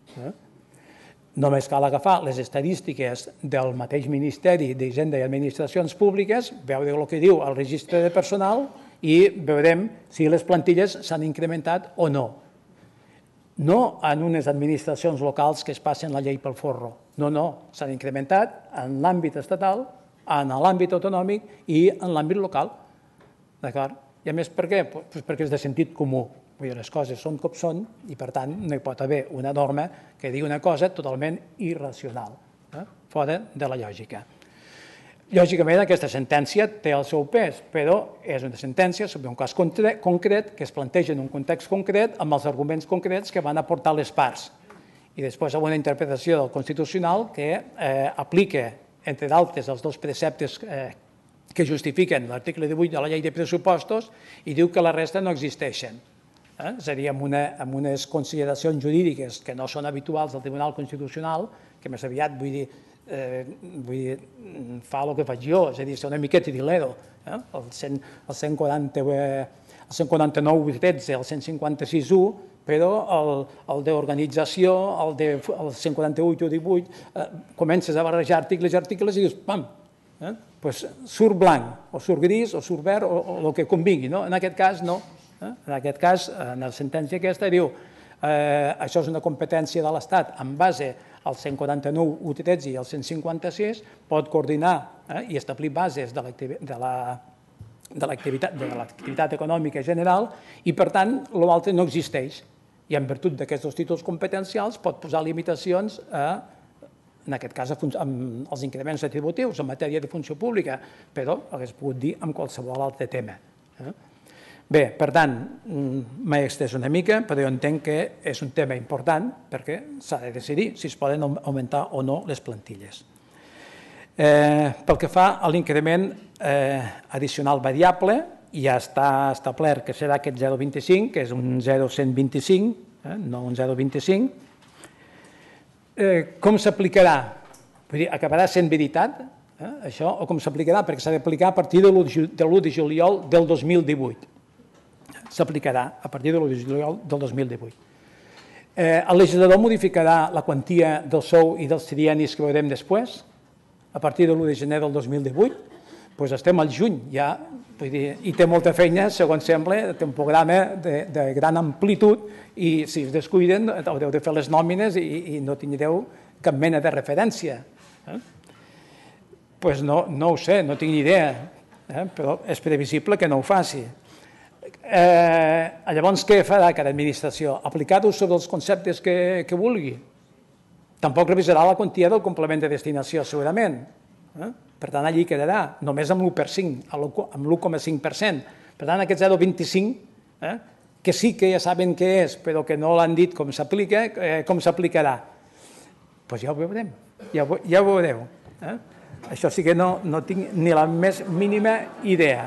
Només cal agafar les estadístiques del mateix Ministeri d'Hisenda i Administracions Públiques, veure el que diu el registre de personal i veurem si les plantilles s'han incrementat o no. No en unes administracions locals que es passen la llei pel forro. No, no, s'han incrementat en l'àmbit estatal, en l'àmbit autonòmic i en l'àmbit local. D'acord? I a més, per què? Perquè és de sentit comú. Les coses són com són i, per tant, no hi pot haver una norma que digui una cosa totalment irracional, fora de la lògica. Lògicament, aquesta sentència té el seu pes, però és una sentència sobre un cas concret que es planteja en un context concret amb els arguments concrets que van aportar les parts. I després hi ha una interpretació del Constitucional que aplica, entre d'altres, els dos preceptes que justifiquen l'article divuit de la llei de pressupostos i diu que la resta no existeixen. és a dir, amb unes consideracions jurídiques que no són habituals del Tribunal Constitucional, que més aviat, vull dir, fa el que faig jo, és a dir, és una miqueta d'hilero. El cent quaranta-nou tretze, el cent cinquanta-sis u, però el d'organització, el cent quaranta-vuit u divuit, comences a barrejar articles i articles i dius, pam, surt blanc, o surt gris, o surt verd, o el que convingui. En aquest cas, no. En aquest cas, en la sentència aquesta, diu això és una competència de l'Estat en base al cent quaranta-nou u tretze i al cent cinquanta-sis, pot coordinar i establir bases de l'activitat econòmica general i, per tant, l'altre no existeix. I en virtut d'aquests títols competencials pot posar limitacions a, en aquest cas, als increments retributius en matèria de funció pública, però hagués pogut dir en qualsevol altre tema. Bé, per tant, m'he estès una mica, però jo entenc que és un tema important perquè s'ha de decidir si es poden augmentar o no les plantilles. Pel que fa a l'increment addicional variable, ja està establert que serà aquest zero coma vint-i-cinc, que és un zero coma cent vint-i-cinc, no un zero coma vint-i-cinc. Com s'aplicarà? Vull dir, acabarà sent veritat això o com s'aplicarà? Perquè s'ha d'aplicar a partir de l'u de juliol del dos mil divuit. S'aplicarà a partir de l'u de juliol del dos mil divuit. El legislador modificarà la quantia del sou i dels triennis que veurem després, a partir de l'u de gener del dos mil divuit. Doncs estem al juny, ja, i té molta feina, segons sembla, té un programa de gran amplitud i si es descuiden haureu de fer les nòmines i no tindreu cap mena de referència. Doncs no ho sé, no tinc ni idea, però és previsible que no ho faci. Llavors, què farà cada administració? Aplicar-ho sobre els conceptes que vulgui. Tampoc revisarà la quantia del complement de destinació, segurament. Per tant, allí quedarà, només amb l'u coma cinc per cent. Per tant, aquest zero coma vint-i-cinc, que sí que ja saben què és, però que no l'han dit com s'aplica, com s'aplicarà. Doncs ja ho veurem, ja ho veureu. Això sí que no tinc ni la més mínima idea.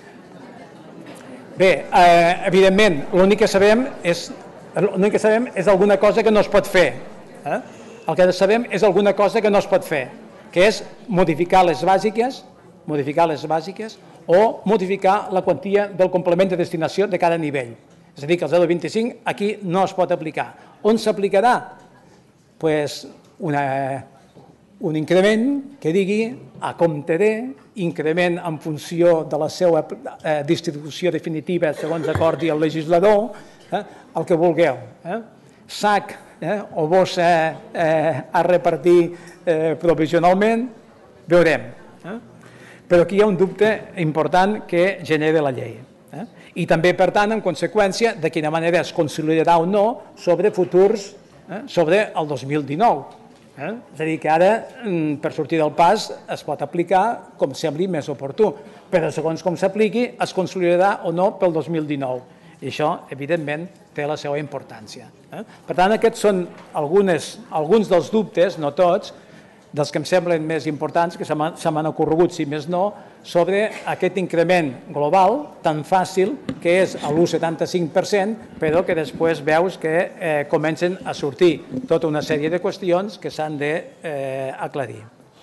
Bé, evidentment, l'únic que sabem és alguna cosa que no es pot fer. El que sabem és alguna cosa que no es pot fer, que és modificar les bàsiques, modificar les bàsiques o modificar la quantia del complement de destinació de cada nivell. És a dir, que el zero coma vint-i-cinc aquí no es pot aplicar. On s'aplicarà? Doncs un increment que digui a compte de, increment en funció de la seva distribució definitiva segons acordi el legislador, el que vulgueu. Sac o bossa a repartir provisionalment, veurem. Però aquí hi ha un dubte important que genera la llei. I també, per tant, en conseqüència, de quina manera es consolidarà o no sobre futurs, sobre el dos mil dinou. És a dir, que ara, per sortir del pas, es pot aplicar com sembli més oportú, però segons com s'apliqui, es consolidarà o no pel dos mil dinou. I això, evidentment, té la seva importància. Per tant, aquests són alguns dels dubtes, no tots, dels que em semblen més importants, que se m'han ocorregut, si més no, sobre aquest increment global tan fàcil que és l'u coma setanta-cinc per cent, però que després veus que comencen a sortir tota una sèrie de qüestions que s'han d'aclarir.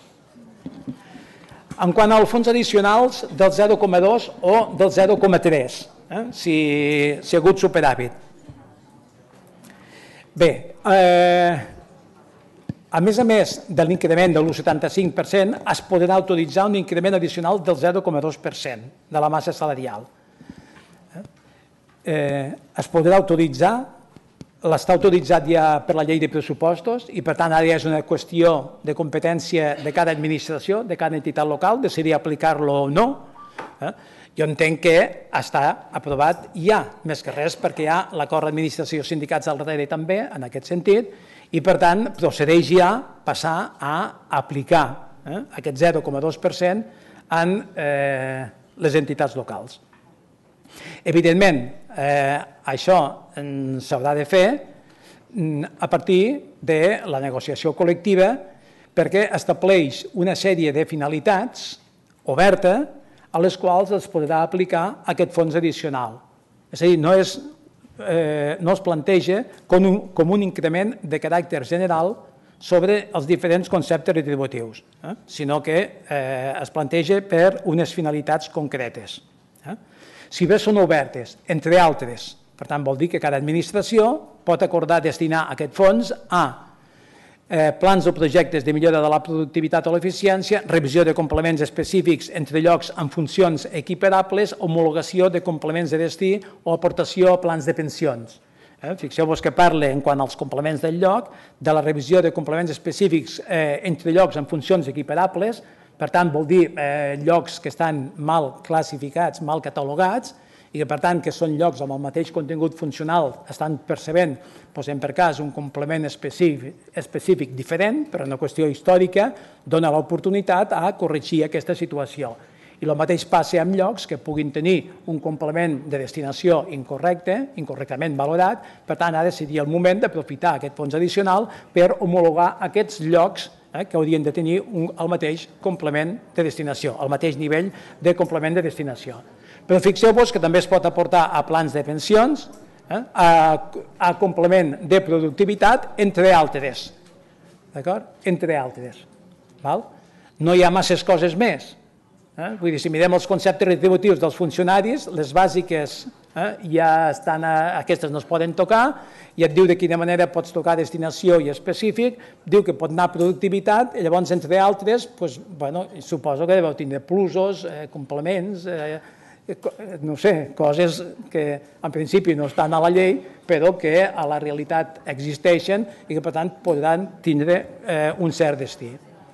En quant als fons addicionals del zero coma dos o del zero coma tres, si ha hagut superàvit. Bé, a més a més de l'increment de l'u coma setanta-cinc per cent, es podrà autoritzar un increment addicional del zero coma dos per cent de la massa salarial. Es podrà autoritzar, l'està autoritzat ja per la llei de pressupostos i per tant ara ja és una qüestió de competència de cada administració, de cada entitat local, decidir aplicar-lo o no. Jo entenc que està aprovat ja, més que res, perquè hi ha l'acord d'administració i sindicats al darrere també, en aquest sentit, i per tant procedeix ja passar a aplicar aquest zero coma dos per cent en les entitats locals. Evidentment, això s'haurà de fer a partir de la negociació col·lectiva perquè estableix una sèrie de finalitats obertes a les quals es podrà aplicar aquest fons addicional. És a dir, no és eh, no es planteja com un, com un increment de caràcter general sobre els diferents conceptes retributius, eh? sinó que eh, es planteja per unes finalitats concretes. Eh? Si bé són obertes, entre altres, per tant vol dir que cada administració pot acordar destinar aquest fons a eh, plans o projectes de millora de la productivitat o l'eficiència, revisió de complements específics entre llocs amb funcions equiparables, homologació de complements de destí o aportació a plans de pensions. Eh? Fixeu-vos que parla, en quant als complements del lloc, de la revisió de complements específics eh, entre llocs amb funcions equiparables, per tant vol dir eh, llocs que estan mal classificats, mal catalogats, i que per tant que són llocs amb el mateix contingut funcional, estan percebent, posem per cas, un complement específic, específic diferent, per una qüestió històrica, dona l'oportunitat a corregir aquesta situació. I el mateix passa amb llocs que puguin tenir un complement de destinació incorrecte, incorrectament valorat, per tant ara seria el moment d'aprofitar aquest fons addicional per homologar aquests llocs eh, que haurien de tenir un, el mateix complement de destinació, el mateix nivell de complement de destinació. Però fixeu-vos que també es pot aportar a plans de pensions, eh, a, a complement de productivitat, entre altres. D'acord? Entre altres. Val? No hi ha masses coses més. Eh? Vull dir, si mirem els conceptes retributius dels funcionaris, les bàsiques eh, ja estan, a, aquestes no es poden tocar, i et diu de quina manera pots tocar destinació i específic, diu que pot anar productivitat, i llavors, entre altres, doncs, bueno, suposo que deveu tindre plusos, eh, complements, eh, no sé, coses que en principi no estan a la llei, però que a la realitat existeixen i que, per tant, podran tindre eh, un cert destí.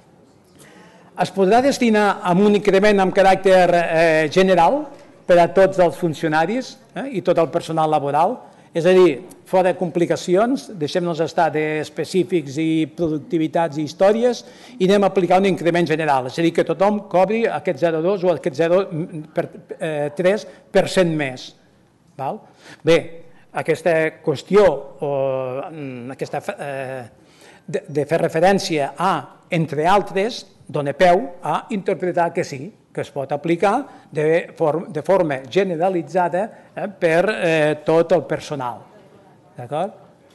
Es podrà destinar amb un increment amb caràcter eh, general per a tots els funcionaris eh, i tot el personal laboral, és a dir, fora complicacions, deixem-nos estar d'específics i productivitats i històries i anem a aplicar un increment general, és a dir, que tothom cobri aquest zero coma dos o aquest zero coma tres per cent més. Val? Bé, aquesta qüestió o aquesta, eh, de, de fer referència a, entre altres, dona peu a interpretar que sí, que es pot aplicar de, form, de forma generalitzada eh, per eh, tot el personal. D'acord?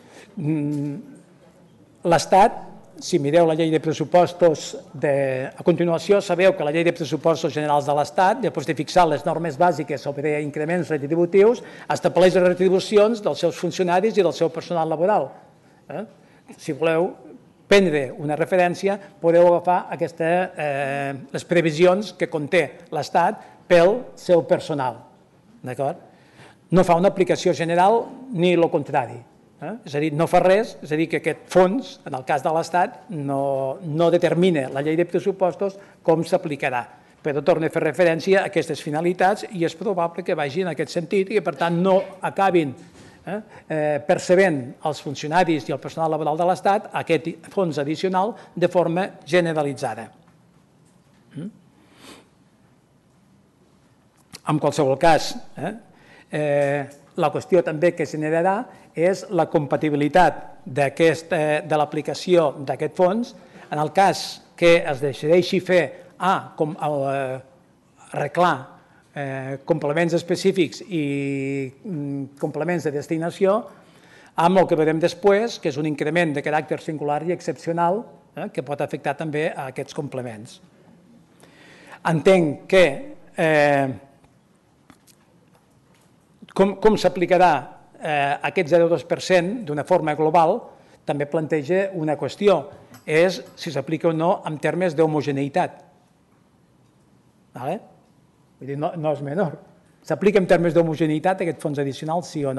L'Estat, si mireu la llei de pressupostos, de, a continuació sabeu que la llei de pressupostos generals de l'Estat, després de fixar les normes bàsiques sobre increments retributius, estableix les retribucions dels seus funcionaris i del seu personal laboral. Eh? Si voleu prendre una referència, podeu agafar aquesta, eh, les previsions que conté l'Estat pel seu personal. D'acord? No fa una aplicació general ni el contrari. Eh? És a dir, no fa res, és a dir, que aquest fons, en el cas de l'Estat, no, no determina la llei de pressupostos com s'aplicarà. Però torna a fer referència a aquestes finalitats i és probable que vagi en aquest sentit i que, per tant, no acabin Eh, eh, percebent els funcionaris i el personal laboral de l'Estat aquest fons addicional de forma generalitzada. Mm? En qualsevol cas, eh, eh, la qüestió també que generarà és la compatibilitat d'aquest, eh, de l'aplicació d'aquest fons en el cas que es decideixi fer a com, eh, arreglar Eh, complements específics i mm, complements de destinació amb el que veurem després, que és un increment de caràcter singular i excepcional eh, que pot afectar també a aquests complements. Entenc que eh, com, com s'aplicarà eh, aquest zero coma dos per cent d'una forma global també planteja una qüestió, és si s'aplica o no en termes d'homogeneïtat. Vale? Vull dir, no, no és menor. S'aplica en termes d'homogeneïtat aquest fons addicional, sí o no?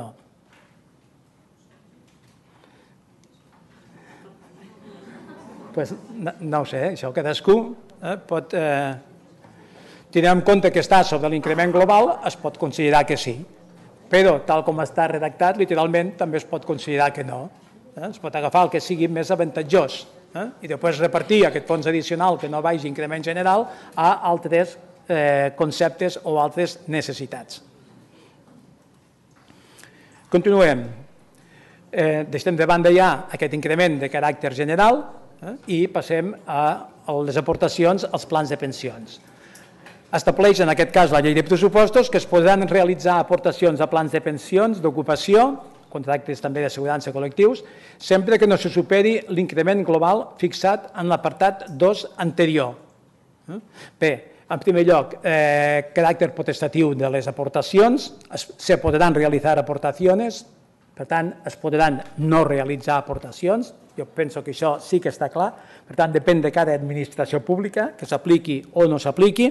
Pues, no, no ho sé, això cadascú eh, pot... Eh, tenir en compte que està sobre l'increment global, es pot considerar que sí. Però, tal com està redactat, literalment també es pot considerar que no. Eh? Es pot agafar el que sigui més avantatjós eh? i després repartir aquest fons addicional que no vagi increment general a altres Eh, conceptes o altres necessitats. Continuem. Eh, deixem de banda ja aquest increment de caràcter general eh, i passem a, a les aportacions als plans de pensions. estableix en aquest cas la llei de pressupostos que es podran realitzar aportacions a plans de pensions, d'ocupació, contractes també d'assegurança col·lectius, sempre que no se superi l'increment global fixat en l'apartat dos anterior. Bé, en primer lloc, eh, caràcter potestatiu de les aportacions, es, se podran realitzar aportacions, per tant, es podran no realitzar aportacions, jo penso que això sí que està clar, per tant, depèn de cada administració pública, que s'apliqui o no s'apliqui.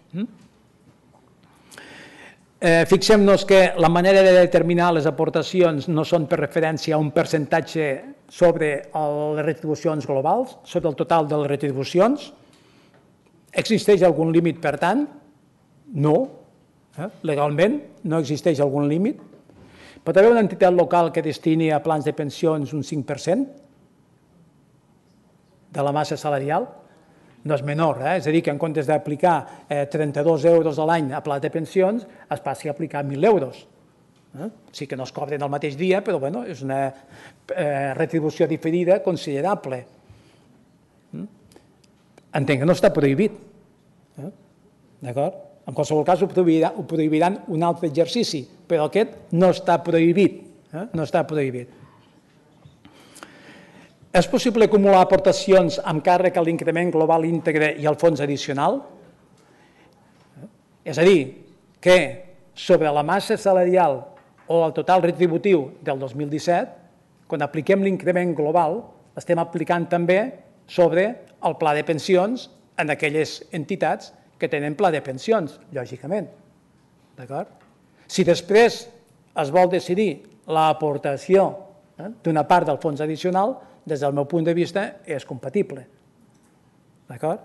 Eh, Fixem-nos que la manera de determinar les aportacions no són per referència a un percentatge sobre les retribucions globals, sobre el total de les retribucions. Existeix algun límit, per tant? No. Eh? Legalment no existeix algun límit. Pot haver una entitat local que destini a plans de pensions un cinc per cent de la massa salarial? No és menor, eh? És a dir, que en comptes d'aplicar eh, trenta-dos euros a l'any a pla de pensions, es passi a aplicar mil euros. Eh? Sí que no es cobren el mateix dia, però bueno, és una eh, retribució diferida considerable. Mm? Entenc que no està prohibit. Eh? D'acord? En qualsevol cas, ho prohibiran, ho prohibiran un altre exercici, però aquest no està prohibit. Eh? No està prohibit. És possible acumular aportacions amb càrrec a l'increment global íntegre i al fons addicional? És a dir, que sobre la massa salarial o el total retributiu del dos mil disset, quan apliquem l'increment global, estem aplicant també sobre el pla de pensions en aquelles entitats que tenen pla de pensions, lògicament. D'acord? Si després es vol decidir l'aportació eh, d'una part del fons addicional, des del meu punt de vista, és compatible. D'acord?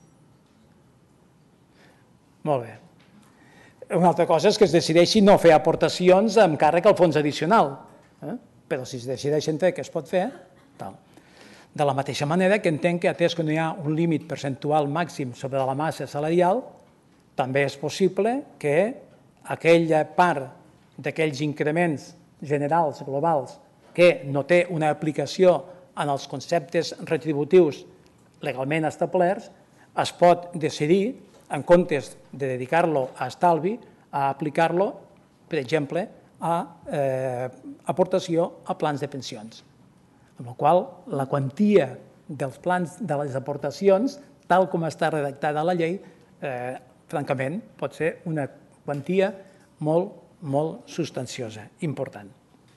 Molt bé. Una altra cosa és que es decideixi no fer aportacions amb càrrec al fons addicional, eh? Però si es decideixen fer, què es pot fer? Tal. De la mateixa manera que entenc que, atès que no hi ha un límit percentual màxim sobre la massa salarial, també és possible que aquella part d'aquells increments generals, globals, que no té una aplicació en els conceptes retributius legalment establerts, es pot decidir, en comptes de dedicar-lo a estalvi, a aplicar-lo, per exemple, a eh, aportació a plans de pensions. Amb la qual la quantia dels plans de les aportacions, tal com està redactada la llei, eh, francament, pot ser una quantia molt, molt substanciosa, important.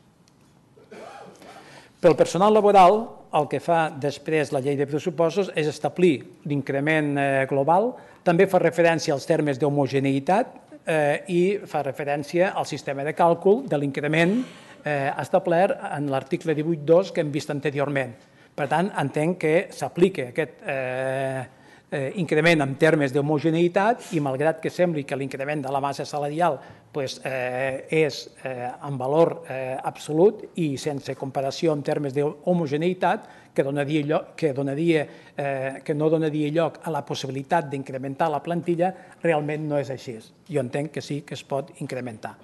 Pel personal laboral, el que fa després la llei de pressupostos és establir l'increment global, també fa referència als termes d'homogeneïtat eh, i fa referència al sistema de càlcul de l'increment eh, establert en l'article divuit punt dos que hem vist anteriorment. Per tant, entenc que s'aplica aquest eh, eh, increment en termes d'homogeneïtat i malgrat que sembli que l'increment de la massa salarial pues, eh, és eh, en valor eh, absolut i sense comparació en termes d'homogeneïtat, que, donaria lloc, que, donaria, eh, que no donaria lloc a la possibilitat d'incrementar la plantilla, realment no és així. Jo entenc que sí que es pot incrementar.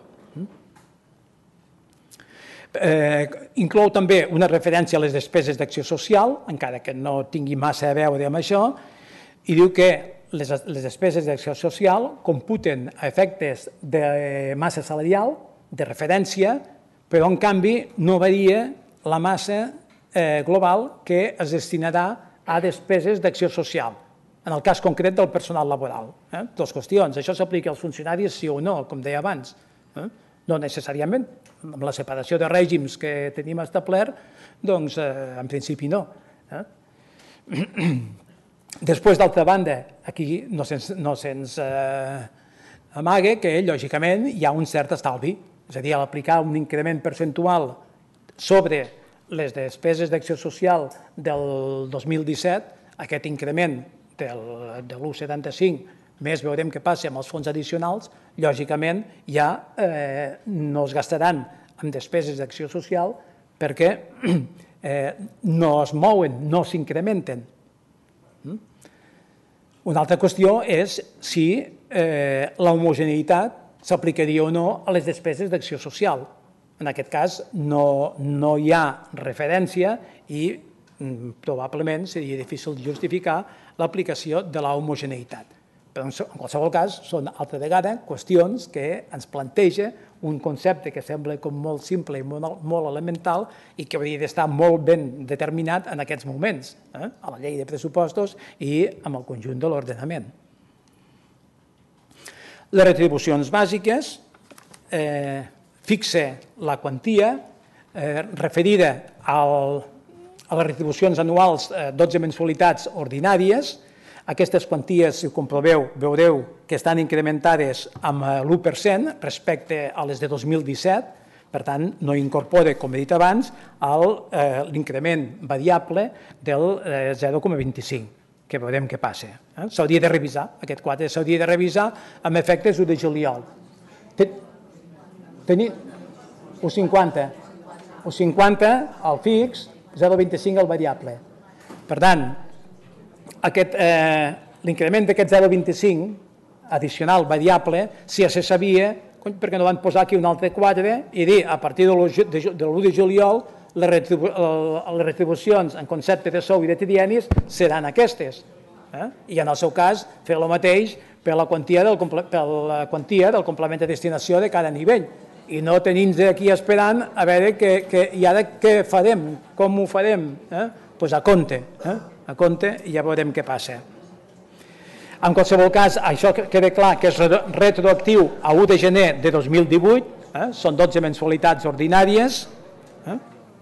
Eh, inclou també una referència a les despeses d'acció social, encara que no tingui massa a veure amb això, i diu que les, les despeses d'acció social computen a efectes de massa salarial, de referència, però en canvi no varia la massa eh, global que es destinarà a despeses d'acció social, en el cas concret del personal laboral. Eh? Dues qüestions, això s'aplica als funcionaris sí o no, com deia abans. Eh? No necessàriament, amb la separació de règims que tenim establert, doncs eh, en principi no. Eh? Després, d'altra banda, aquí no se'ns no se'ns eh, amaga que, lògicament, hi ha un cert estalvi, és a dir, a l'aplicar un increment percentual sobre les despeses d'acció social del dos mil disset, aquest increment del, de l'u coma setanta-cinc, més veurem què passa amb els fons addicionals, lògicament ja eh, no es gastaran en despeses d'acció social perquè eh, no es mouen, no s'incrementen. Una altra qüestió és si eh, l'homogeneïtat s'aplicaria o no a les despeses d'acció social. En aquest cas no, no hi ha referència i mm, probablement seria difícil justificar l'aplicació de la homogeneïtat. Però en qualsevol cas són altra vegada qüestions que ens planteja un concepte que sembla com molt simple i molt, molt elemental i que hauria d'estar molt ben determinat en aquests moments, eh? a la llei de pressupostos i amb el conjunt de l'ordenament. Les retribucions bàsiques eh, fixa la quantia eh, referida al, a les retribucions anuals, eh, dotze mensualitats ordinàries. Aquestes quanties, si ho comproveu, veureu que estan incrementades amb l'u per cent respecte a les de dos mil disset, per tant, no incorpora, com he dit abans, l'increment variable del zero coma vint-i-cinc, que veurem què passa. S'hauria de revisar, aquest quadre s'hauria de revisar amb efectes u de juliol. Tenim u cinquanta, u cinquanta al fix, zero coma vint-i-cinc al variable. Per tant, eh, l'increment d'aquest zero coma vint-i-cinc addicional variable, si ja se sabia, perquè no van posar aquí un altre quadre i dir a partir de l'u de juliol les, retribu les retribucions en concepte de sou i de triennis seran aquestes. Eh? I en el seu cas fer el mateix per la quantia del, per la quantia del complement de destinació de cada nivell. I no tenim-nos aquí esperant a veure que, que, i ara què farem, com ho farem, eh? Pues a compte, eh? a compte i ja veurem què passa. En qualsevol cas, això queda clar que és retroactiu a u de gener de dos mil divuit, eh? Són dotze mensualitats ordinàries, eh?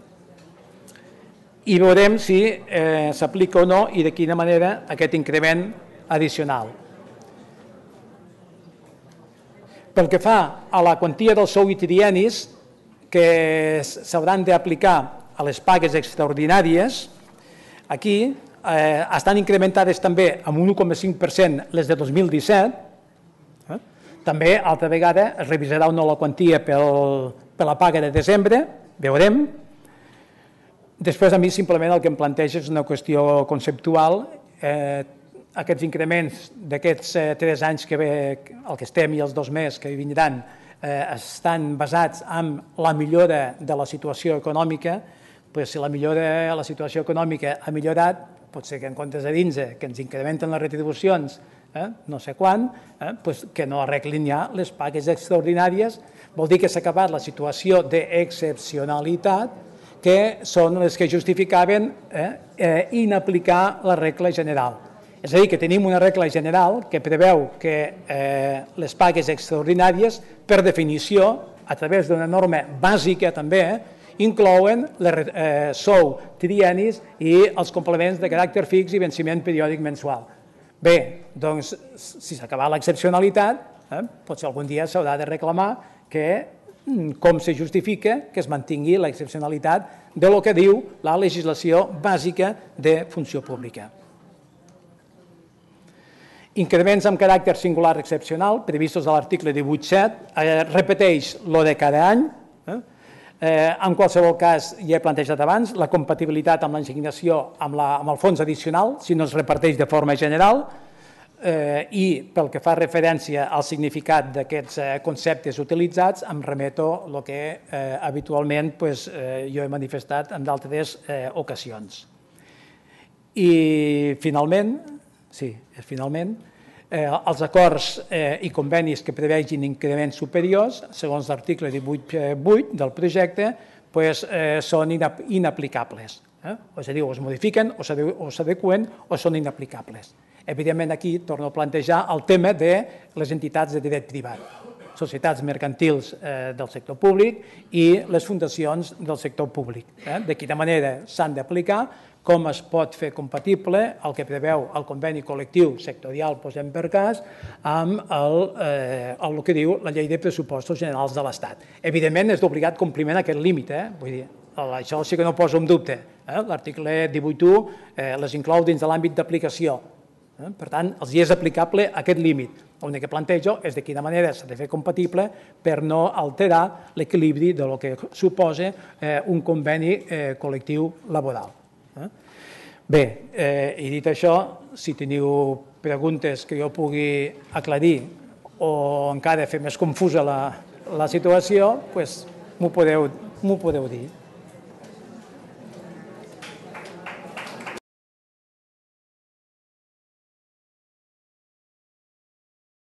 I veurem si eh, s'aplica o no i de quina manera aquest increment addicional. Pel que fa a la quantia del sou i triennis que s'hauran d'aplicar a les pagues extraordinàries, aquí eh, estan incrementades també amb un u coma cinc per cent les de dos mil disset. Eh? També, altra vegada, es revisarà o no la quantia pel, per la paga de desembre, veurem. Després, a mi, simplement el que em planteja és una qüestió conceptual. Eh, aquests increments d'aquests eh, tres anys que ve, el que estem i els dos més que vindran, eh, estan basats en la millora de la situació econòmica. Pues, si la millora de la situació econòmica ha millorat, pot ser que en comptes de dins que ens incrementen les retribucions, eh, no sé quan, eh, pues, que no arreglin ja les pagues extraordinàries. Vol dir que s'ha acabat la situació d'excepcionalitat, que són les que justificaven eh, eh, inaplicar la regla general. És a dir, que tenim una regla general que preveu que eh, les pagues extraordinàries, per definició, a través d'una norma bàsica també, inclouen el eh, sou, triennis i els complements de caràcter fix i venciment periòdic mensual. Bé, doncs, si s'ha acabat l'excepcionalitat, eh, potser algun dia s'haurà de reclamar que com se justifica que es mantingui l'excepcionalitat de lo que diu la legislació bàsica de funció pública. Increments amb caràcter singular excepcional, previstos a l'article divuit punt set, eh, repeteix lo de cada any. Eh? Eh, en qualsevol cas, ja he plantejat abans, la compatibilitat amb l'assignació amb, la, amb el fons addicional, si no es reparteix de forma general, eh, i pel que fa referència al significat d'aquests eh, conceptes utilitzats, em remeto el que eh, habitualment pues, eh, jo he manifestat en d'altres eh, ocasions. I finalment, sí, finalment, eh, els acords eh, i convenis que prevegin increments superiors, segons l'article divuit punt vuit del projecte, pues, eh, són inap inaplicables. Eh? És a dir, o es modifiquen, o s'adequen, o són inaplicables. Evidentment, aquí torno a plantejar el tema de les entitats de dret privat, societats mercantils eh, del sector públic i les fundacions del sector públic. Eh? De quina manera s'han d'aplicar, com es pot fer compatible el que preveu el conveni col·lectiu sectorial, posem per cas, amb el, eh, el que diu la llei de pressupostos generals de l'Estat. Evidentment, és d'obligat compliment aquest límit, eh? Vull dir, això sí que no poso en dubte. Eh? L'article divuit punt u eh, les inclou dins de l'àmbit d'aplicació. Eh? Per tant, els hi és aplicable aquest límit. L'únic que plantejo és de quina manera s'ha de fer compatible per no alterar l'equilibri del que suposa eh, un conveni eh, col·lectiu laboral. Bé, eh, i dit això, si teniu preguntes que jo pugui aclarir o encara fer més confusa la, la situació, doncs m'ho podeu, m'ho podeu dir.